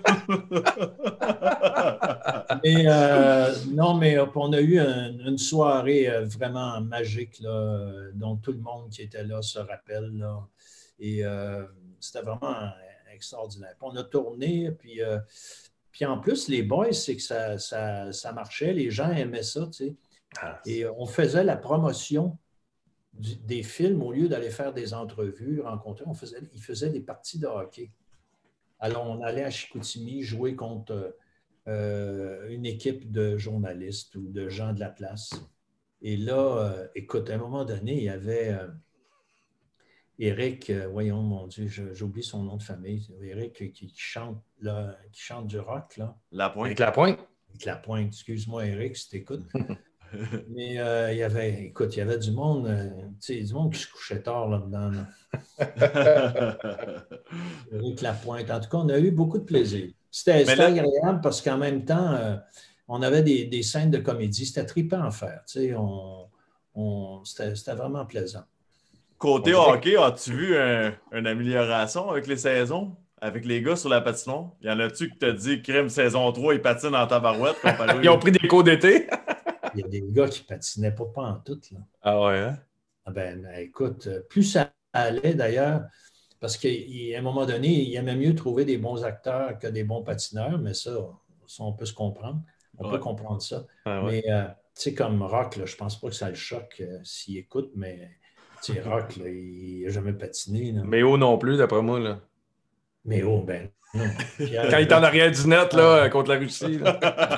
Mais euh, non, mais euh, on a eu un- une soirée euh, vraiment magique, là, euh, dont tout le monde qui était là se rappelle, là. Et euh, c'était vraiment euh, extraordinaire. Puis on a tourné, puis, euh, puis en plus, les boys, c'est que ça, ça, ça marchait, les gens aimaient ça, tu sais. Ah, Et euh, on faisait la promotion du- des films au lieu d'aller faire des entrevues, rencontrer, on faisait, ils faisaient des parties de hockey. Alors, on allait à Chicoutimi jouer contre euh, une équipe de journalistes ou de gens de la place. Et là, euh, écoute, à un moment donné, il y avait euh, Éric, euh, voyons, mon Dieu, je- j'oublie son nom de famille, Éric qui, qui chante, là, qui chante du rock, là. La pointe. Avec la pointe. Avec la pointe, excuse-moi, Éric, si t'écoutes. Mais euh, il y avait, écoute, il y avait du monde, euh, tu sais, du monde qui se couchait tard là-dedans. Là. Éric Lapointe. En tout cas, on a eu beaucoup de plaisir. C'était Mais c'était là- agréable parce qu'en même temps, euh, on avait des, des scènes de comédie. C'était trippant à faire. Tu sais, on, on, c'était c'était vraiment plaisant. Côté On dirait- hockey, as-tu vu un- une amélioration avec les saisons? Avec les gars sur la patinoire? Y en a-tu qui te dit crème saison trois, ils patinent en tabarouette? comparé- Ils ont pris des cours d'été. Il y a des gars qui patinaient pas, pas en tout. Là. Ah ouais, hein? Ah ben, ben, écoute, plus ça allait d'ailleurs, parce qu'à un moment donné, il aimait mieux trouver des bons acteurs que des bons patineurs, mais ça, ça, on peut se comprendre. On Ouais. peut comprendre ça. Ah ouais. Mais, euh, tu sais, comme Rock, là, je pense pas que ça le choque euh, s'il écoute, mais, tu sais, Rock, là, il n'a jamais patiné. Là. Mais, Mais haut non plus, d'après moi. Là. oh, ben, non. Pierre, Quand il est en arrière du net, là, contre la Russie. Là.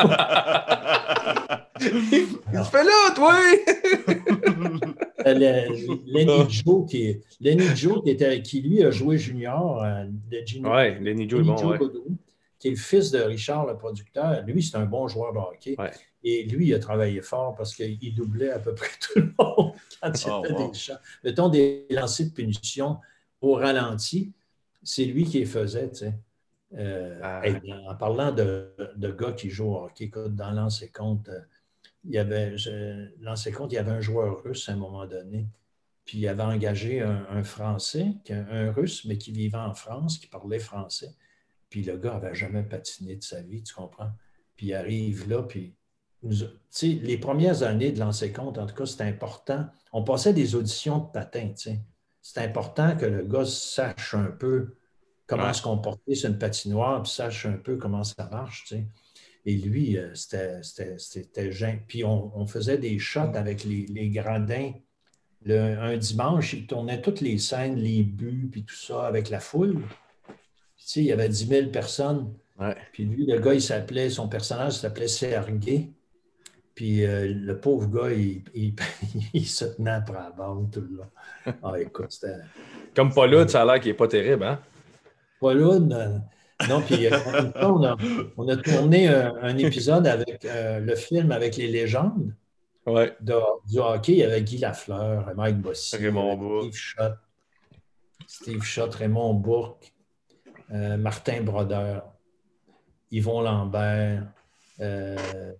Il se fait là, toi! euh, le- Lenny Joe, qui, Lenny Joe qui, était, qui, lui, a joué junior, euh, de junior Ouais, Lenny Joe est Lenny bon, Joe ouais. Godot, qui est le fils de Richard, le producteur, lui, c'est un bon joueur de hockey. Ouais. Et lui, il a travaillé fort parce qu'il doublait à peu près tout le monde quand il Oh, avait wow. des champs. Mettons des lancers de punition au ralenti, c'est lui qui les faisait, tu sais. Euh, Ah. hey, en parlant de, de gars qui jouent au hockey, écoute, dans l'ancien compte, euh, il y avait, je, l'ancien compte, il y avait un joueur russe à un moment donné. Puis il avait engagé un, un Français, un, un Russe, mais qui vivait en France, qui parlait français. Puis le gars n'avait jamais patiné de sa vie, tu comprends? Puis il arrive là, puis tu sais, les premières années de l'ancien compte, en tout cas, c'était important. On passait des auditions de patins, tu sais. C'est important que le gars sache un peu comment Ouais. se comporter sur une patinoire, puis sache un peu comment ça marche, tu sais. Et lui, euh, c'était, c'était, c'était gênant. Puis on, on faisait des shots avec les, les gradins. Le, un dimanche, il tournait toutes les scènes, les buts, puis tout ça, avec la foule. Puis, tu sais, il y avait dix mille personnes. Ouais. Puis lui, le gars, il s'appelait, son personnage s'appelait Sergei. Puis euh, le pauvre gars, il, il, il se tenait après la bande tout le long. Ah, écoute, c'était... Comme Paul Hood, ça a l'air qu'il n'est pas terrible, hein? Paul Hood, euh, non, puis euh, on, a, on a tourné un, un épisode avec euh, le film avec les légendes Ouais. de, du hockey. Il y avait Guy Lafleur, Mike Bossy, Raymond Bourque. Steve Schott, Steve Schott, Raymond Bourque, euh, Martin Brodeur, Yvon Lambert, euh,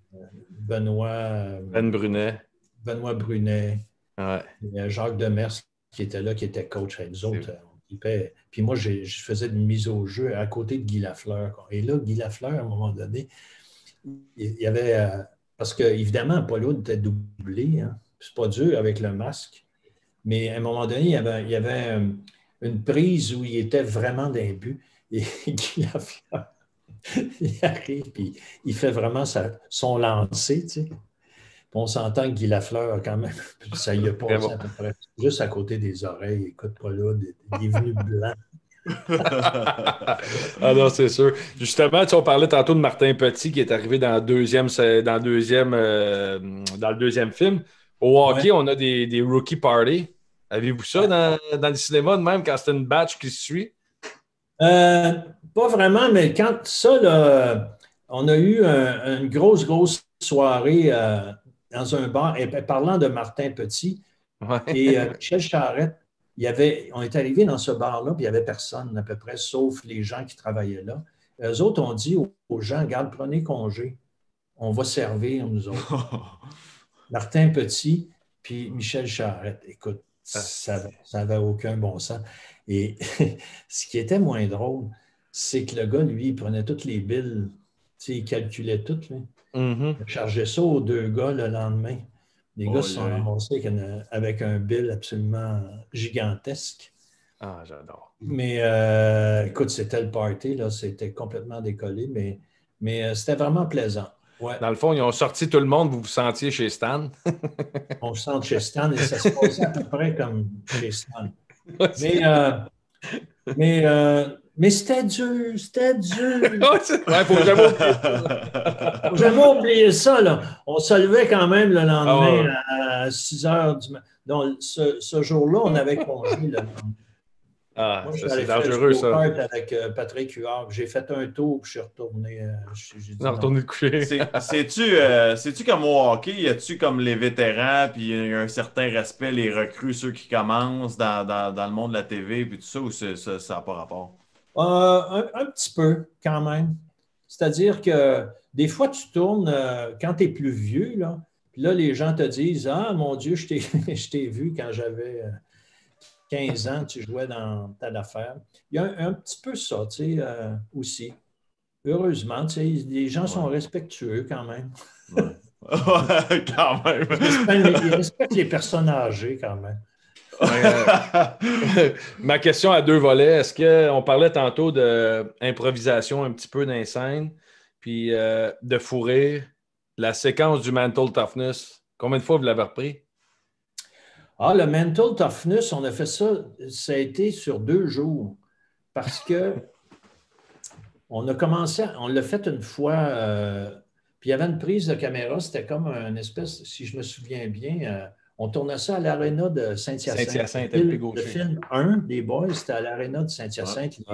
Benoît, Ben Brunet. Benoît Brunet, Ouais. et Jacques Demers qui était là, qui était coach avec nous autres. On tripait. Puis moi, j'ai, je faisais une mise au jeu à côté de Guy Lafleur, quoi. Et là, Guy Lafleur, à un moment donné, il y avait... Euh, parce qu'évidemment, Paul Hood était doublé. Hein. C'est pas dur avec le masque. Mais à un moment donné, il y avait, il y avait euh, une prise où il était vraiment d'un but. Et Guy Lafleur, il arrive, puis il fait vraiment sa, son lancer, tu sais. Puis on s'entend que Guy Lafleur, quand même, ça y a passé bon. à peu près juste à côté des oreilles. Écoute, Paul Hood, il est venu blanc. Ah non, c'est sûr. Justement, tu sais, on parlait tantôt de Martin Petit qui est arrivé dans le deuxième, dans le deuxième, euh, dans le deuxième film. Au hockey, ouais. On a des, des rookie parties. Avez-vous ça dans, dans le cinéma de même quand c'est une batch qui se suit? Euh, pas vraiment, mais quand ça, là, on a eu un, une grosse, grosse soirée euh, dans un bar, et parlant de Martin Petit ouais. et euh, Michel Charette. Il y avait, on est arrivé dans ce bar-là, puis il n'y avait personne à peu près, sauf les gens qui travaillaient là. Eux autres ont dit aux, aux gens, regarde, prenez congé, on va servir, nous autres. Martin Petit, puis Michel Charette. Écoute, ah, ça n'avait aucun bon sens. Et ce qui était moins drôle, c'est que le gars, lui, il prenait toutes les billes, tu sais, il calculait tout. Lui. Mm-hmm. Il chargeait ça aux deux gars le lendemain. Les gars oh, se sont ramassés avec un bill absolument gigantesque. Ah, j'adore. Mais euh, écoute, c'était le party, là, c'était complètement décollé, mais, mais euh, c'était vraiment plaisant. Ouais. Dans le fond, ils ont sorti tout le monde, vous vous sentiez chez Stan. On se sent chez Stan et ça se passait à peu près comme chez Stan. Mais, euh, mais, euh, mais c'était dur, c'était dur. Ouais, faut jamais oublier ça. Faut jamais oublier ça, là. On se levait quand même le lendemain ah ouais. à six heures du matin. Donc, ce, ce jour-là, on avait congé le lendemain. Ah, moi, ça, c'est dangereux, ça. Avec euh, Patrick Huard. J'ai fait un tour, puis je suis retourné. Euh, j'ai dit non, retourné de coucher. C'est-tu euh, comme au hockey? Y a-tu comme les vétérans, puis il y a un certain respect, les recrues, ceux qui commencent dans, dans, dans le monde de la T V, puis tout ça, ou ça n'a pas rapport? Euh, un, un petit peu, quand même. C'est-à-dire que des fois, tu tournes euh, quand tu es plus vieux, là, puis là, les gens te disent « Ah, mon Dieu, je t'ai vu quand j'avais euh, quinze ans, tu jouais dans telle affaire. » Il y a un, un petit peu ça, tu sais, euh, aussi. Heureusement, tu sais, les gens ouais. sont respectueux quand même. Ouais. Quand même. Ils respectent les personnes âgées quand même. euh, ma question à deux volets, est-ce qu'on parlait tantôt d'improvisation un petit peu dans les scènes, puis euh, de fourrer la séquence du Mental Toughness, combien de fois vous l'avez repris? Ah, le Mental Toughness, on a fait ça, ça a été sur deux jours, parce que on a commencé, on l'a fait une fois, euh, puis il y avait une prise de caméra, c'était comme une espèce, si je me souviens bien, euh, on tournait ça à l'aréna de Saint-Hyacinthe. Saint-Hyacinthe, le, le film un des Boys, c'était à l'aréna de Saint-Hyacinthe. Ouais, ouais.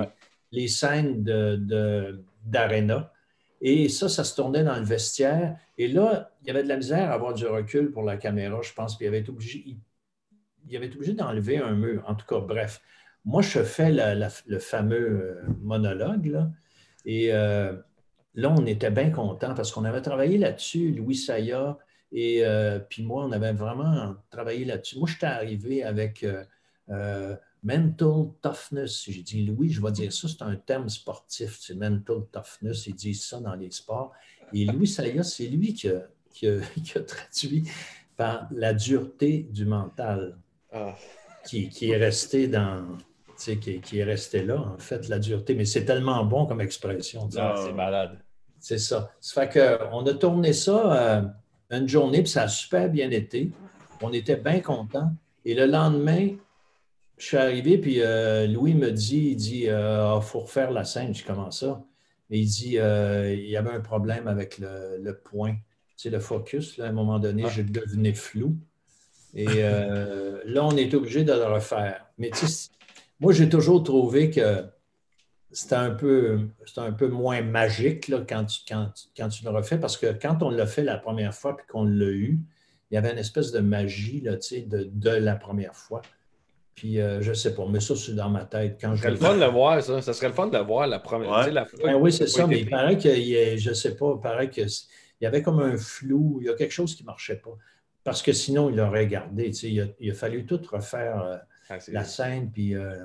les scènes de, de, d'aréna. Et ça, ça se tournait dans le vestiaire. Et là, il y avait de la misère à avoir du recul pour la caméra, je pense. Puis il avait été obligé, il, il avait été obligé d'enlever un mur. En tout cas, bref. Moi, je fais la, la, le fameux monologue, là. Et euh, là, on était bien contents parce qu'on avait travaillé là-dessus, Louis Saya et euh, puis moi, on avait vraiment travaillé là-dessus. Moi, j'étais arrivé avec euh, euh, mental toughness. J'ai dit, Louis, je vais dire ça, c'est un terme sportif, c'est mental toughness. Ils disent ça dans les sports. Et Louis Saya, c'est lui qui a, qui a, qui a traduit par la dureté du mental, ah. qui, qui est resté dans... Qui, qui est resté là, en fait, la dureté. Mais c'est tellement bon comme expression. Ah, c'est malade. C'est ça. Ça fait qu'on a tourné ça euh, une journée, puis ça a super bien été. On était bien contents. Et le lendemain, je suis arrivé, puis euh, Louis me dit, il dit, euh, il faut refaire la scène. Je commence ça. Et il dit, euh, il y avait un problème avec le, le point. Tu sais, le focus, là, à un moment donné, ah. je devenais flou. Et euh, là, on est obligé de le refaire. Mais tu sais, moi, j'ai toujours trouvé que c'était un peu, c'était un peu moins magique là, quand, tu, quand, quand tu le refais, parce que quand on l'a fait la première fois et qu'on l'a eu, il y avait une espèce de magie là, de, de la première fois. Puis, euh, je ne sais pas, mais ça, c'est dans ma tête. Quand ça serait je... le fun de le voir, ça. Ça serait le fun de le voir la première ouais. la fois. Ben oui, c'est ça, mais il paraît qu'il y a, je ne sais pas, il paraît qu'il y avait comme un flou, il y a quelque chose qui ne marchait pas. Parce que sinon, il l'aurait gardé. Il a, il a fallu tout refaire. Euh, Ah, la scène, puis... Euh,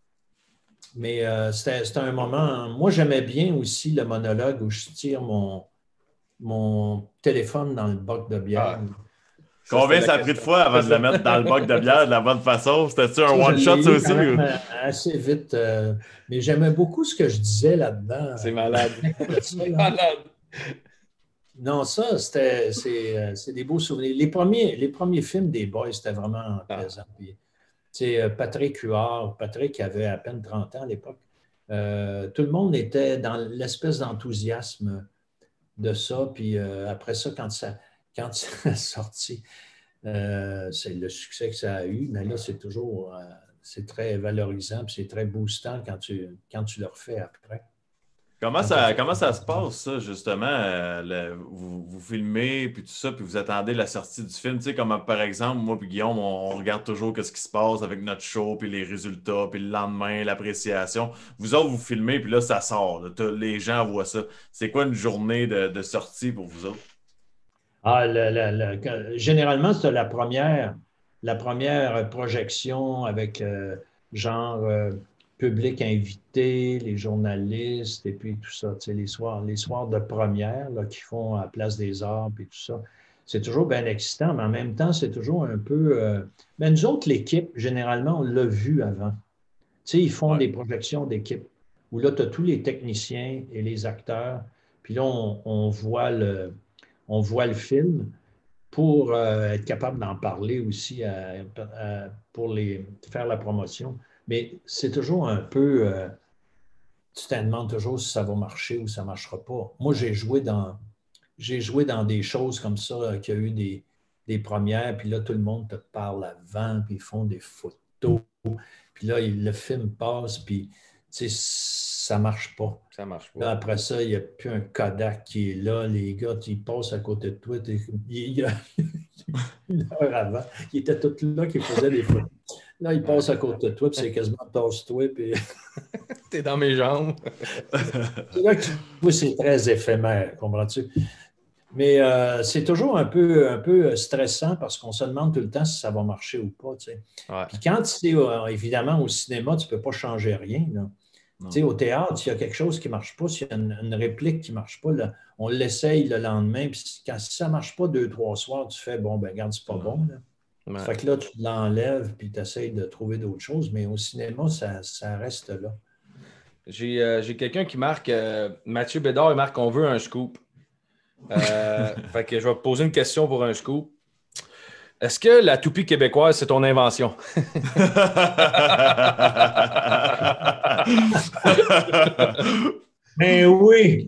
mais euh, c'était, c'était un moment... Moi, j'aimais bien aussi le monologue où je tire mon, mon téléphone dans le boc de bière. Ah. Ça, combien ça a pris de fois avant de le mettre dans le boc de bière de la bonne façon? C'était-tu un one-shot, ça aussi? Ou... Assez vite. Euh, mais j'aimais beaucoup ce que je disais là-dedans. C'est malade. C'est malade. Non, ça, c'était, c'est, c'est des beaux souvenirs. Les premiers, les premiers films des Boys, c'était vraiment ah. plaisant. Puis, c'est Patrick Huard, Patrick avait à peine trente ans à l'époque. Euh, tout le monde était dans l'espèce d'enthousiasme de ça. Puis euh, après ça, quand ça, quand ça a sorti, euh, c'est le succès que ça a eu. Mais là, c'est toujours, euh, c'est très valorisant, puis c'est très boostant quand tu, quand tu le refais après. Comment ça, comment ça se passe, ça, justement? Euh, le, vous, vous filmez, puis tout ça, puis vous attendez la sortie du film. Tu sais, comme par exemple, moi et Guillaume, on, on regarde toujours ce qui se passe avec notre show, puis les résultats, puis le lendemain, l'appréciation. Vous autres, vous filmez, puis là, ça sort. Là, les gens voient ça. C'est quoi une journée de, de sortie pour vous autres? Ah, le, le, le, généralement, c'est la première, la première projection avec euh, genre... Euh, public invité, les journalistes, et puis tout ça, tu sais, les soirs, les soirs de première là, qu'ils font à Place des Arts, et tout ça. C'est toujours bien excitant, mais en même temps, c'est toujours un peu... Euh... Mais nous autres, l'équipe, généralement, on l'a vu avant. Tu sais, ils font ouais. des projections d'équipe, où là, tu as tous les techniciens et les acteurs, puis là, on, on, voit, le, on voit le film pour euh, être capable d'en parler aussi à, à, pour les, faire la promotion. Mais c'est toujours un peu... Euh, tu te demandes toujours si ça va marcher ou ça ne marchera pas. Moi, j'ai joué dans, j'ai joué dans des choses comme ça, euh, qui a eu des, des premières, puis là, tout le monde te parle avant, puis ils font des photos, puis là, il, le film passe, puis tu sais, ça ne marche pas. Ça marche pas. Là, après ça, il n'y a plus un Kodak qui est là. Les gars, ils passent à côté de toi. Il y a une heure avant, ils étaient tous là qui faisaient des photos. Là, il passe à côté de toi, puis c'est quasiment tasse-toi. Puis... T'es dans mes jambes. C'est là que oui, c'est très éphémère, comprends-tu? Mais euh, c'est toujours un peu, un peu stressant parce qu'on se demande tout le temps si ça va marcher ou pas. Tu sais. Ouais. Puis quand tu es, euh, évidemment, au cinéma, tu ne peux pas changer rien. Là. Tu sais, au théâtre, s'il y a quelque chose qui ne marche pas, s'il y a une, une réplique qui ne marche pas, là, on l'essaye le lendemain. Puis quand si ça ne marche pas deux, trois soirs, tu fais bon, ben regarde, c'est pas ouais. bon. Là. Ouais. Fait que là, tu l'enlèves puis tu essayes de trouver d'autres choses, mais au cinéma, ça, ça reste là. J'ai, euh, j'ai quelqu'un qui marque, euh, Mathieu Bédard, il marque qu'on veut un scoop. Euh, fait que je vais te poser une question pour un scoop. Est-ce que la toupie québécoise, c'est ton invention? Ben oui!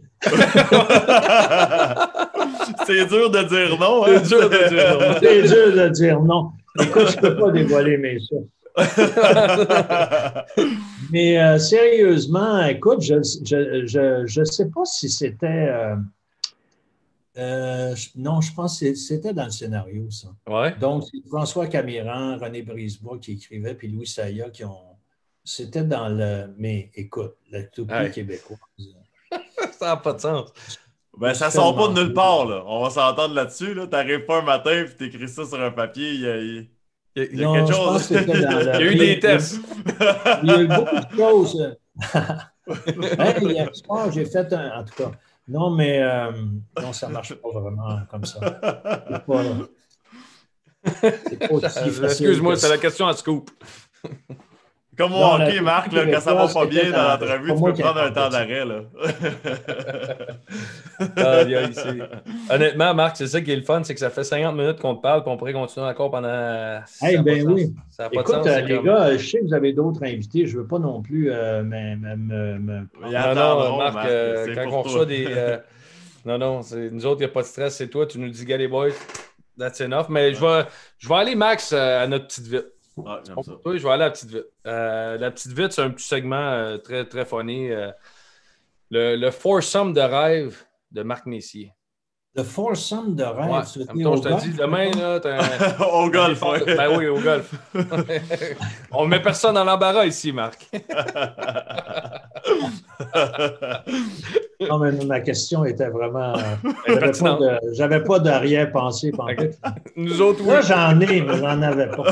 C'est dur de dire non. Hein? C'est dur de dire non. C'est dur de dire non. Écoute, je ne peux pas dévoiler mes sources. Mais euh, sérieusement, écoute, je je, je, je sais pas si c'était... Euh, euh, non, je pense que c'était dans le scénario, ça. Ouais. Donc, c'est François Camiran, René Brisebois qui écrivaient, puis Louis Saya qui ont... C'était dans le... Mais écoute, la toupie Ouais. québécoise... Ça n'a pas de sens. Ben, ça sort pas de nulle part, là. On va s'entendre là-dessus, là. T'arrives pas un matin et t'écris ça sur un papier, il y a, il y a non, quelque je chose. pense que c'était dans le... Il y a eu des tests. Il y a eu beaucoup de choses. Hey, hier soir, j'ai fait un... En tout cas, non, mais euh, non, ça ne marche pas vraiment comme ça. C'est pas, c'est pas aussi facile. Excuse-moi, que c'est ça. la question à scoop. Comme au Non, hockey, la- Marc, là, quand ça va pas bien dans c'était l'entrevue, pas tu moi peux qui prendre un inventais temps ça. d'arrêt, là. Ah, aïe, aïe, c'est- Honnêtement, Marc, c'est ça qui est le fun, c'est que ça fait cinquante minutes qu'on te parle, puis on pourrait continuer encore pendant. Ça Eh a pas ben de sens. oui. Ça n'a pas de Écoute, sens. euh, c'est les comme- gars, je sais que vous avez d'autres invités. Je ne veux pas non plus euh, me, me, me, me prendre- Ils Non, attendront, non, Marc, Marc, euh, c'est quand pour on toi. reçoit des. euh, Non, non, c'est... nous autres, il n'y a pas de stress, c'est toi, tu nous dis, gars, les boys, that's enough. Mais je vais, je vais aller, Max, euh, à notre petite vite. Ah, j'aime ça. Oui, je vais aller à la petite vite. Euh, la petite vite, c'est un petit segment euh, très, très funny. euh, le, le foursome de rêve de Marc Messier. Le foursome de rêve. Ouais. tu veux En dire même temps, au je te golf, dis, demain, là, t'as un... Au golf, un- ouais. Ben oui, au golf. On ne met personne dans l'embarras ici, Marc. Non, mais ma question était vraiment. euh, J'avais pas Pertinente. de- j'avais pas d'arrière-pensée pendant Ok. Nous autres, oui. Là, j'en ai, mais j'en avais pas.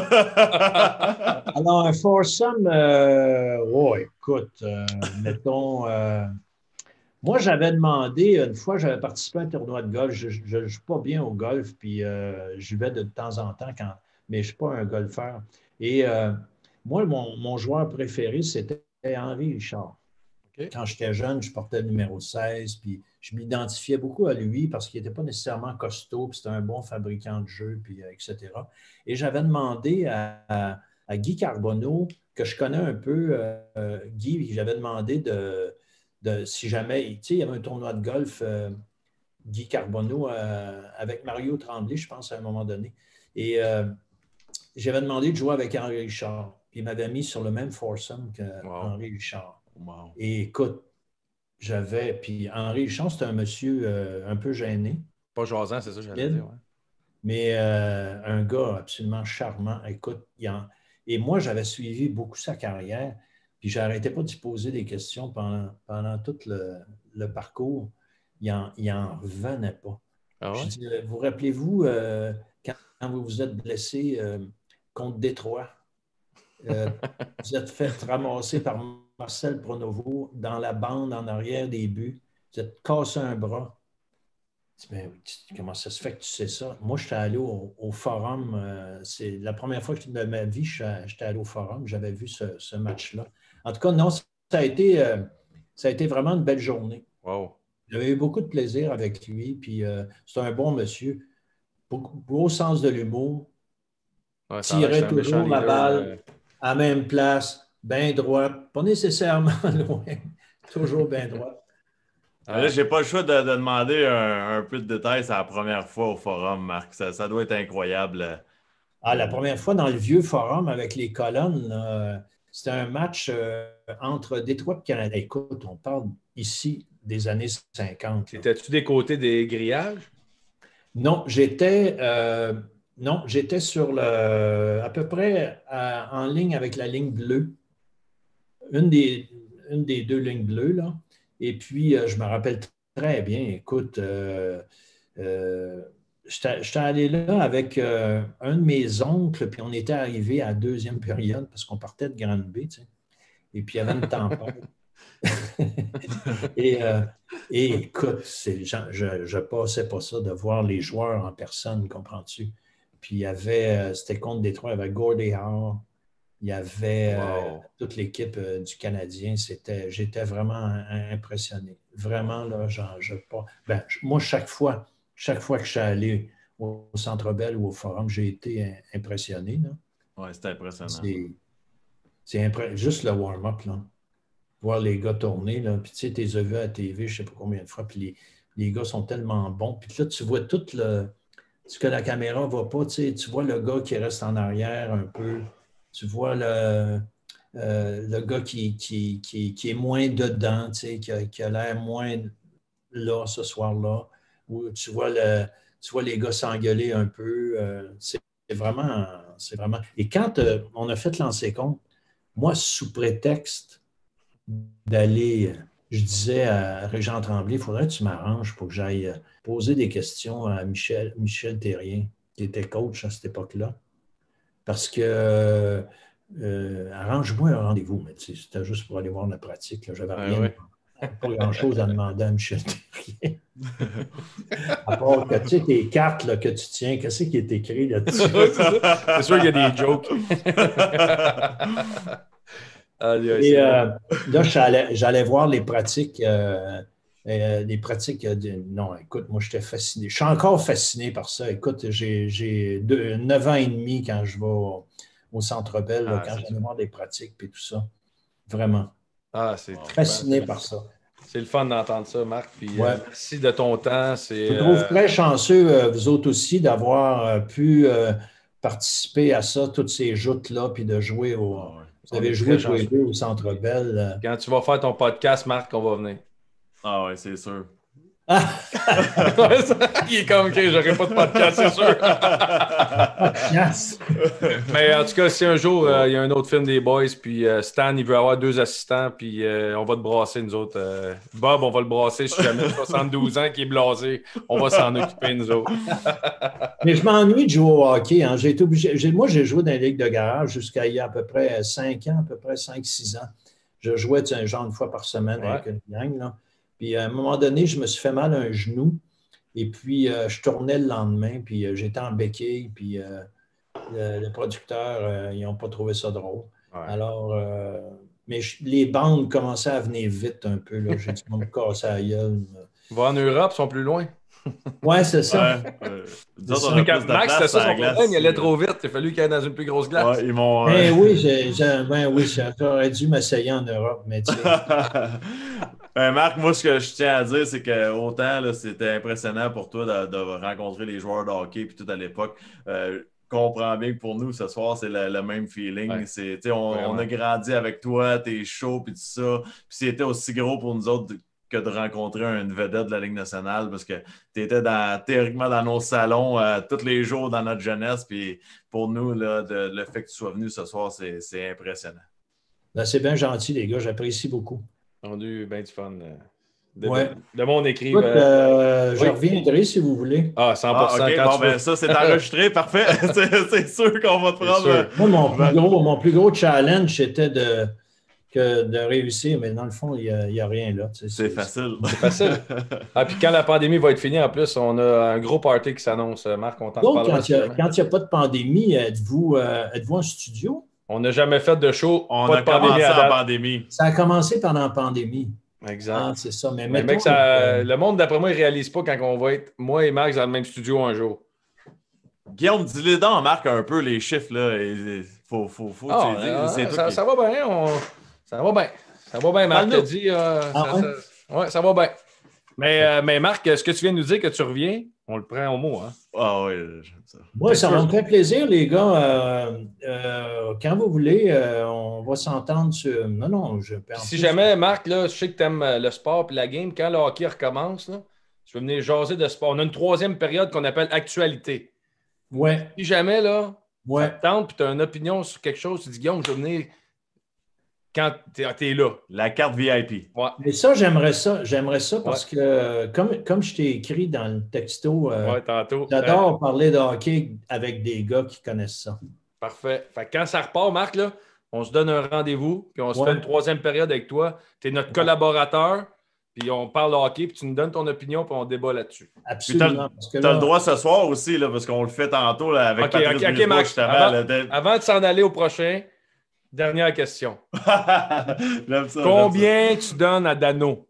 Alors, un foursome, euh, oh, écoute, euh, mettons. euh, moi, j'avais demandé, une fois, j'avais participé à un tournoi de golf. Je ne joue pas bien au golf, puis euh, j'y vais de temps en temps, quand, mais je ne suis pas un golfeur. Et euh, moi, mon, mon joueur préféré, c'était Henri Richard. OK. Quand j'étais jeune, je portais le numéro seize, puis je m'identifiais beaucoup à lui parce qu'il n'était pas nécessairement costaud, puis c'était un bon fabricant de jeux, puis, euh, et cetera. Et j'avais demandé à, à- à Guy Carbonneau, que je connais un peu, euh, Guy, j'avais demandé de, de si jamais, tu sais, il y avait un tournoi de golf, euh, Guy Carbonneau, euh, avec Mario Tremblay, je pense, à un moment donné. Et euh, j'avais demandé de jouer avec Henri Richard. Puis il m'avait mis sur le même foursome qu'Henri Wow. Richard. Wow. Et écoute, j'avais. Puis Henri Richard, c'était un monsieur euh, un peu gêné, Pas jasant, c'est ça que j'allais dire. Ouais. mais euh, un gars absolument charmant. Écoute, il en... et moi, j'avais suivi beaucoup sa carrière, puis j'arrêtais pas d'y poser des questions pendant, pendant tout le, le parcours. Il n'en il en revenait pas. Ah ouais? Je dis, vous rappelez-vous, euh, quand, quand vous vous êtes blessé euh, contre Détroit, euh, vous êtes fait ramasser par Marcel Pronovo dans la bande en arrière des buts. Vous êtes cassé un bras. Je dis, ben, tu- comment ça se fait que tu sais ça? Moi, j'étais allé au, au forum. euh, c'est la première fois que de ma vie, je suis à- j'étais allé au forum. J'avais vu ce, ce match-là. En tout cas, non, ça a été, euh, ça a été vraiment une belle journée. Wow. J'avais eu beaucoup de plaisir avec lui. Puis euh, c'est un bon monsieur. Beaucoup, gros sens de l'humour. Ouais, ça a l'air que Tirait c'est un méchant toujours la leader, balle euh, à la même place, bien droite. Pas nécessairement loin. Toujours bien droite. Là, j'ai pas le choix de, de demander un, un peu de détails. C'est la première fois au forum, Marc. Ça, ça doit être incroyable. Ah, la première fois dans le vieux forum avec les colonnes, là, c'était un match euh, entre Détroit et Canada. Écoute, on parle ici des années cinquante. là. Étais-tu des côtés des grillages? Non, j'étais euh, non, j'étais sur le à peu près à- en ligne avec la ligne bleue. Une des, une des deux lignes bleues, là. Et puis, euh, je me rappelle très bien, écoute, euh, euh, j'étais j'étais allé là avec euh, un de mes oncles, puis on était arrivé à la deuxième période parce qu'on partait de Granby, tu sais. Et puis, il y avait une tempête. et, euh, et écoute, c'est- je ne passais pas ça de voir les joueurs en personne, comprends-tu? Puis, il y avait, euh, c'était contre Détroit, il y avait Gordie Howe, il y avait euh, Wow. toute l'équipe euh, du Canadien. C'était, j'étais vraiment un- impressionné. Vraiment, là, j'en, je pas. Ben, je- moi, chaque fois, chaque fois que je suis allé au, au Centre Bell ou au Forum, j'ai été im- impressionné, là. Ouais, c'était impressionnant. C'est, c'est impré- juste le warm-up, là. Voir les gars tourner, là. Puis, tu sais, tu les as vus à la T V, je ne sais pas combien de fois. Puis, les, les gars sont tellement bons. Puis là, tu vois tout le, ce que la caméra ne voit pas. Tu sais, tu vois le gars qui reste en arrière un peu. tu vois le, euh, le gars qui, qui, qui, qui est moins dedans, tu sais, qui a, qui a l'air moins là ce soir-là, où tu vois, le, tu vois les gars s'engueuler un peu. Euh, c'est vraiment, c'est vraiment... Et quand euh, on a fait lancer compte, moi, sous prétexte d'aller, je disais à Régent Tremblay, il faudrait que tu m'arranges pour que j'aille poser des questions à Michel, Michel Thérien, qui était coach à cette époque-là. Parce que euh, arrange-moi un rendez-vous, mais tu sais, c'était juste pour aller voir la pratique. Là. J'avais rien, ouais. pas grand-chose à demander à Michel Thérien. À part que tu sais, tes cartes là, que tu tiens, qu'est-ce qui est écrit là-dessus? C'est sûr qu'il y a des jokes. Et euh, là, j'allais, j'allais voir les pratiques, euh, euh, les pratiques de... Non, écoute, moi, j'étais fasciné. Je suis encore fasciné par ça. Écoute, j'ai, j'ai deux, neuf ans et demi quand je vais au, au Centre Bell, là, ah, quand j'allais voir des pratiques et tout ça. Vraiment. Ah, c'est fasciné par ça. C'est le fun d'entendre ça, Marc. Puis, ouais. euh, merci de ton temps. C'est, je vous trouve euh... très chanceux, euh, vous autres aussi, d'avoir euh, pu euh, participer à ça, toutes ces joutes-là, puis de jouer au... Oh, ouais. Vous avez joué tous les deux au Centre Bell. Quand tu vas faire ton podcast, Marc, on va venir. Ah oui, c'est sûr. Il est comme, OK, j'aurai pas de podcast, c'est sûr. Yes. Mais en tout cas, si un jour, il euh, y a un autre film des Boys, puis euh, Stan, il veut avoir deux assistants, puis euh, on va te brasser, nous autres. Euh, Bob, on va le brasser si jamais soixante-douze ans qui est blasé. On va s'en occuper, nous autres. Mais je m'ennuie de jouer au hockey. Hein. J'ai été obligé, j'ai, moi, j'ai joué dans les ligues de garage jusqu'à il y a à peu près cinq ans, à peu près cinq six ans. Je jouais un genre une fois par semaine ouais. avec une gang, là. Puis à un moment donné, je me suis fait mal à un genou. Et puis, euh, je tournais le lendemain, puis euh, j'étais en béquille. Puis euh, le, le producteur, euh, ils n'ont pas trouvé ça drôle. Ouais. Alors, euh, mais je, les bandes commençaient à venir vite un peu. Là. J'ai dit, on me casser la gueule. Va en Europe, ils sont plus loin. Ouais, c'est ça. Ouais, euh, c'est ça. Max, c'était ça son problème. Il allait trop vite. Il a fallu qu'il aille dans une plus grosse glace. Ouais, ils m'ont, euh... Ben oui, j'ai, j'ai, ben oui, j'aurais dû m'essayer en Europe, mais tu sais. Ben Marc, moi, ce que je tiens à dire, c'est que autant là, c'était impressionnant pour toi de, de rencontrer les joueurs de hockey et tout à l'époque. Euh, comprends bien que pour nous, ce soir, c'est le, le même feeling. Ouais. C'est, on, on a grandi avec toi, t'es chaud et tout ça. Puis c'était aussi gros pour nous autres que de rencontrer une vedette de la Ligue nationale parce que tu étais dans, théoriquement dans nos salons euh, tous les jours dans notre jeunesse. Puis pour nous, là, de, le fait que tu sois venu ce soir, c'est, c'est impressionnant. Ben, c'est bien gentil, les gars. J'apprécie beaucoup. On a eu bien du fun. De, ouais. de, de mon écrit. Écoute, euh, oui. Je reviendrai si vous voulez. Ah, cent pour cent. Ah, okay. Quand bon, tu ben, veux. ça, c'est enregistré. Parfait. c'est, c'est sûr qu'on va te prendre. Moi, mon plus, gros, mon plus gros challenge, c'était de, que de réussir, mais dans le fond, il n'y a, a rien là. C'est, c'est facile. C'est facile. Ah, puis quand la pandémie va être finie, en plus, on a un gros party qui s'annonce. Marc, on t'en Donc, reparlera. Quand il n'y a, a pas de pandémie, êtes-vous, euh, êtes-vous en studio? On n'a jamais fait de show. On pas a de pandémie commencé à en pandémie. Ça a commencé pendant la pandémie. Exact. Ah, c'est ça. Mais, mais mettons, mec, ça, euh, le monde, d'après moi, il ne réalise pas quand on va être, moi et Marc, dans le même studio un jour. Guillaume, dis-les donc, Marc, un peu les chiffres. Là. Il faut, faut, faut ah, euh, c'est ça, qui... ça va bien. On... Ça va bien. Ça va bien, Marc. T'a dit, euh, ah, ça, ouais? Ça... Ouais, ça va bien. Mais, euh, mais Marc, ce que tu viens de nous dire que tu reviens, on le prend au mot. Hein? Ah oui, j'aime ça. Moi, ça va me faire plaisir, les gars. Euh, euh, quand vous voulez, euh, on va s'entendre sur. Non, non, je peux. Si jamais, Marc, là, je sais que tu aimes le sport et la game, quand le hockey recommence, là, je vais venir jaser de sport. On a une troisième période qu'on appelle actualité. Ouais. Si jamais, là, ouais. ça te tente et tu as une opinion sur quelque chose, tu dis, Guillaume, je vais venir quand tu es là. La carte V I P. Ouais. Mais ça, j'aimerais ça. J'aimerais ça parce ouais. que, comme, comme je t'ai écrit dans le texto, euh, ouais, tantôt. j'adore ouais. parler de hockey avec des gars qui connaissent ça. Parfait. Fait que quand ça repart, Marc, là, on se donne un rendez-vous, puis on se ouais. fait une troisième période avec toi. Tu es notre ouais. collaborateur, puis on parle de hockey, puis tu nous donnes ton opinion, puis on débat là-dessus. Absolument. Tu as là... le droit ce soir aussi, là, parce qu'on le fait tantôt là, avec okay, Patrice okay, okay, Marc, justement. Avant, là, de... avant de s'en aller au prochain, dernière question. J'aime ça, Combien j'aime ça. tu donnes à Dano?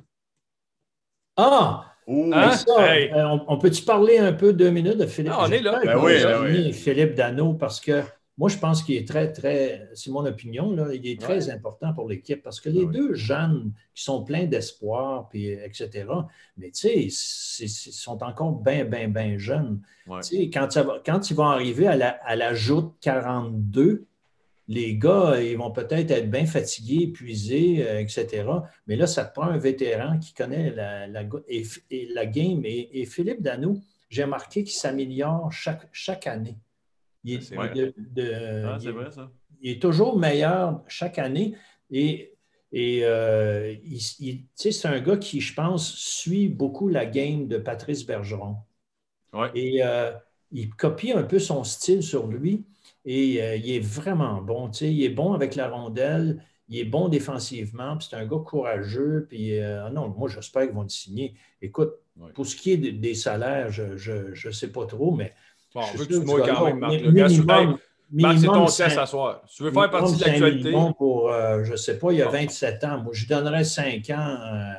Ah! Ouh, hein? ça, hey. euh, on, on peut-tu parler un peu deux minutes de Philippe? Ah, on est là. Ben oui, ben oui. Philippe Dano, parce que moi, je pense qu'il est très, très, c'est mon opinion, là, il est très ouais. important pour l'équipe parce que les ouais. deux jeunes qui sont pleins d'espoir, puis, et cetera, mais tu sais, ils sont encore bien, bien, bien jeunes. Ouais. Tu sais, quand, va, quand ils vont arriver à la, à la joute quarante-deux, les gars, ils vont peut-être être bien fatigués, épuisés, euh, et cetera. Mais là, ça te prend un vétéran qui connaît la, la, et, et la game. Et, et Philippe Danault, j'ai remarqué qu'il s'améliore chaque, chaque année. Il est, c'est vrai. De, de, ah, il, c'est vrai, ça. Il est toujours meilleur chaque année. Et, et euh, il, il, c'est un gars qui, je pense, suit beaucoup la game de Patrice Bergeron. Ouais. Et euh, il copie un peu son style sur lui. Et euh, il est vraiment bon. Il est bon avec la rondelle. Il est bon défensivement. C'est un gars courageux. Puis, euh, non, moi, j'espère qu'ils vont le signer. Écoute, ouais. Pour ce qui est de, des salaires, je ne sais pas trop, mais. Bon, on veut que tu moi quand même, Marc. Le minimum, gars, Marc, c'est ton test à soir. Si tu veux faire partie de l'actualité. Bon pour, euh, je ne sais pas, il y a vingt-sept ans. Moi, je donnerais cinq ans. Euh,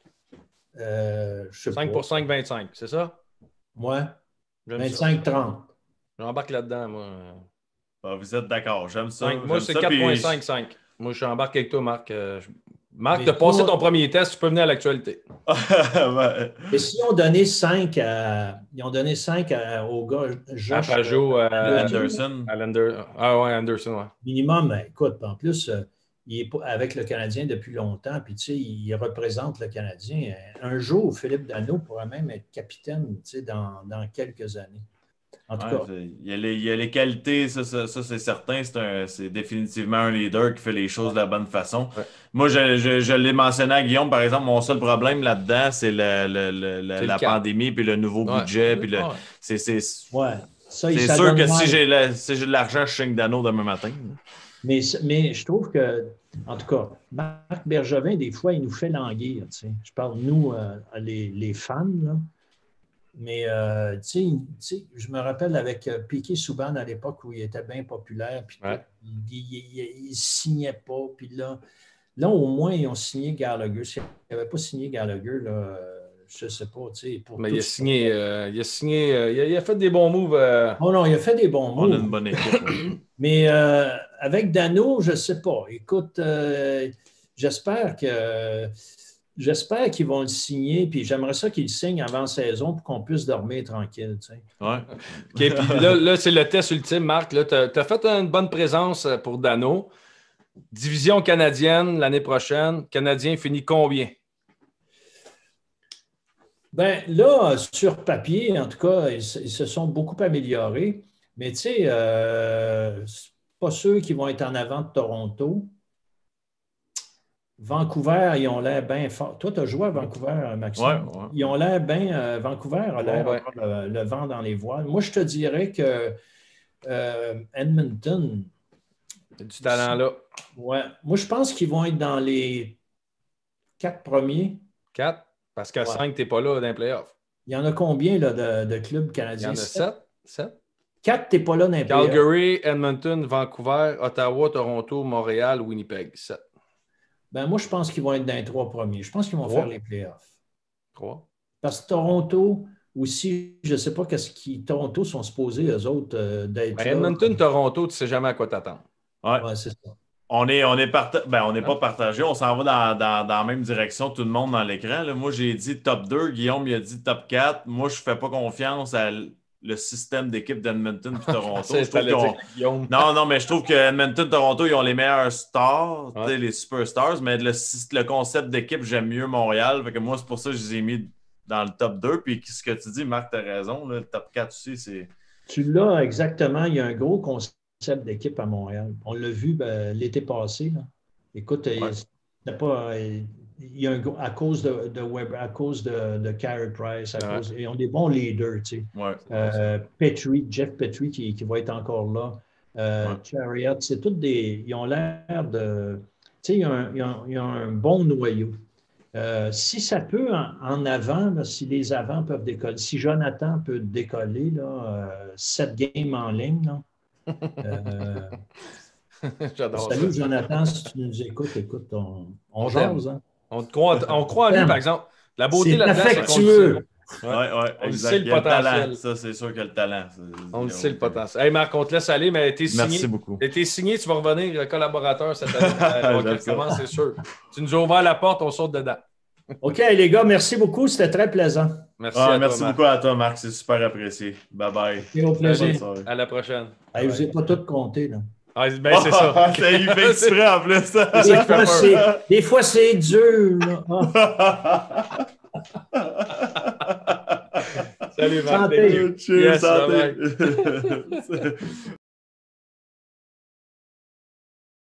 euh, je sais cinq pas. pour cinq, vingt-cinq, c'est ça? Ouais. vingt-cinq trente. J'embarque là-dedans, moi. Ah, vous êtes d'accord, j'aime ça. cinq, moi, c'est quatre virgule cinq cinq. Puis... Moi, je suis embarqué avec toi, Marc. Euh, je... Marc, tu as toi... passé ton premier test, tu peux venir à l'actualité. ouais. Et si on donnait cinq à. Ils ont donné cinq à... au gars Josh. À Pajot, à euh, Anderson. À Lander... Ah ouais, Anderson, ouais. Minimum, ben, écoute, en plus, euh, il est avec le Canadien depuis longtemps, puis tu sais, il représente le Canadien. Un jour, Philippe Danault pourra même être capitaine, tu sais, dans, dans quelques années. En tout ouais, cas. Il y, a les, il y a les qualités, ça, ça, ça c'est certain. C'est, un, c'est définitivement un leader qui fait les choses de la bonne façon. Ouais. Moi, je, je, je l'ai mentionné à Guillaume, par exemple, mon seul problème là-dedans, c'est, le, le, le, le, c'est la pandémie, puis le nouveau ouais. budget. Puis le, ouais. c'est, c'est, ouais. Ça, c'est sûr que si j'ai, la, si j'ai de l'argent, je signe Danault demain matin. Mais, mais je trouve que, en tout cas, Marc Bergevin, des fois, il nous fait languir. Tu sais. Je parle, nous, euh, les, les fans, là. Mais, euh, tu sais, je me rappelle avec euh, Piquet Souban à l'époque où il était bien populaire, puis ouais. il ne signait pas. Puis là, là, au moins, ils ont signé Gallagher. S'ils n'avaient pas signé Gallagher, là, je ne sais pas, tu sais. Mais il a, signé, euh, il a signé, euh, il, a, il a fait des bons moves. Euh... Oh non, il a fait des bons moves. On a une bonne équipe. Mais euh, avec Danault, je ne sais pas. Écoute, euh, j'espère que... J'espère qu'ils vont le signer, puis j'aimerais ça qu'ils le signent avant la saison pour qu'on puisse dormir tranquille. Tu sais. Ouais. OK, puis là, là, c'est le test ultime, Marc. Tu as fait une bonne présence pour Danault. Division canadienne l'année prochaine. Canadien finit combien? Bien, là, sur papier, en tout cas, ils, ils se sont beaucoup améliorés. Mais tu sais, euh, c'est pas ceux qui vont être en avant de Toronto. Vancouver, ils ont l'air bien fort. Toi, tu as joué à Vancouver, Maxime. Ouais, ouais. Ils ont l'air bien. Euh, Vancouver a l'air ouais, ouais. le, le vent dans les voiles. Moi, je te dirais que euh, Edmonton. Il y a du talent là. Ouais. Moi, je pense qu'ils vont être dans les quatre premiers. Quatre? Parce qu'à ouais. cinq, tu n'es pas là dans les playoffs. Il y en a combien là, de, de clubs canadiens? Il y en a sept. sept? quatre, tu n'es pas là dans les playoffs. Calgary, Edmonton, Vancouver, Ottawa, Toronto, Montréal, Winnipeg. sept. Ben, moi, je pense qu'ils vont être dans les trois premiers. Je pense qu'ils vont trois. faire les playoffs. Trois. Parce que Toronto, aussi, je ne sais pas qu'est-ce qui. Toronto sont supposés, eux autres, euh, d'être. Ben, Edmonton, Toronto, tu ne sais jamais à quoi t'attendre. Ouais, ouais c'est ça. On n'est on est parta... ben, on est pas partagé, on s'en va dans, dans, dans la même direction, tout le monde dans l'écran. Là. Moi, j'ai dit top deux, Guillaume il a dit top quatre. Moi, je ne fais pas confiance à le système d'équipe d'Edmonton et Toronto. je trouve ont... Non, non, mais je trouve que Edmonton, Toronto, ils ont les meilleurs stars, ouais. les superstars, mais le, le concept d'équipe, j'aime mieux Montréal. Fait que moi, c'est pour ça que je les ai mis dans le top deux. Puis ce que tu dis, Marc, tu as raison, là, le top quatre aussi, c'est. Tu l'as exactement. Il y a un gros concept d'équipe à Montréal. On l'a vu ben, l'été passé. Là. Écoute, ouais. il n'y a pas. Il y a un, à cause de, de Weber, à cause de, de Carey Price, à ouais. cause, ils ont des bons leaders, tu sais. Ouais, euh, Petrie, Jeff Petrie qui, qui va être encore là. Euh, ouais. Chariot, c'est tous des. Ils ont l'air de. Tu sais, il y a un, il y a un, il y a un bon noyau. Euh, si ça peut en, en avant, là, si les avants peuvent décoller, si Jonathan peut décoller, là, euh, sept games en ligne, là. Euh, J'adore salut ça. Jonathan, si tu nous écoutes, écoute, on, on jase, hein. On, croit, on croit en lui, par exemple. La beauté c'est là-dedans, affectueux. Oui, ouais, ouais, on exact. sait le potentiel. Ça, c'est sûr qu'il y a le talent. On le sait le potentiel. Hey Marc, on te laisse aller, mais t'es signé. Merci beaucoup. T'es signé, tu vas revenir collaborateur cette année. C'est sûr. Tu nous as ouvert la porte, on saute dedans. OK, les gars, merci beaucoup. C'était très plaisant. Merci, ah, à merci toi, beaucoup à toi, Marc. C'est super apprécié. Bye bye. Et au plaisir. À la prochaine. Hey, je vous ai pas tout compté, là. Ah, ben, c'est ça. Ça y fait exprès en plus. C'est ça Des qui fait fois, peur. c'est- des fois, c'est dur. Là. Ah. Salut, Marc. Santé. Cheers, Yes, santé. bye-bye.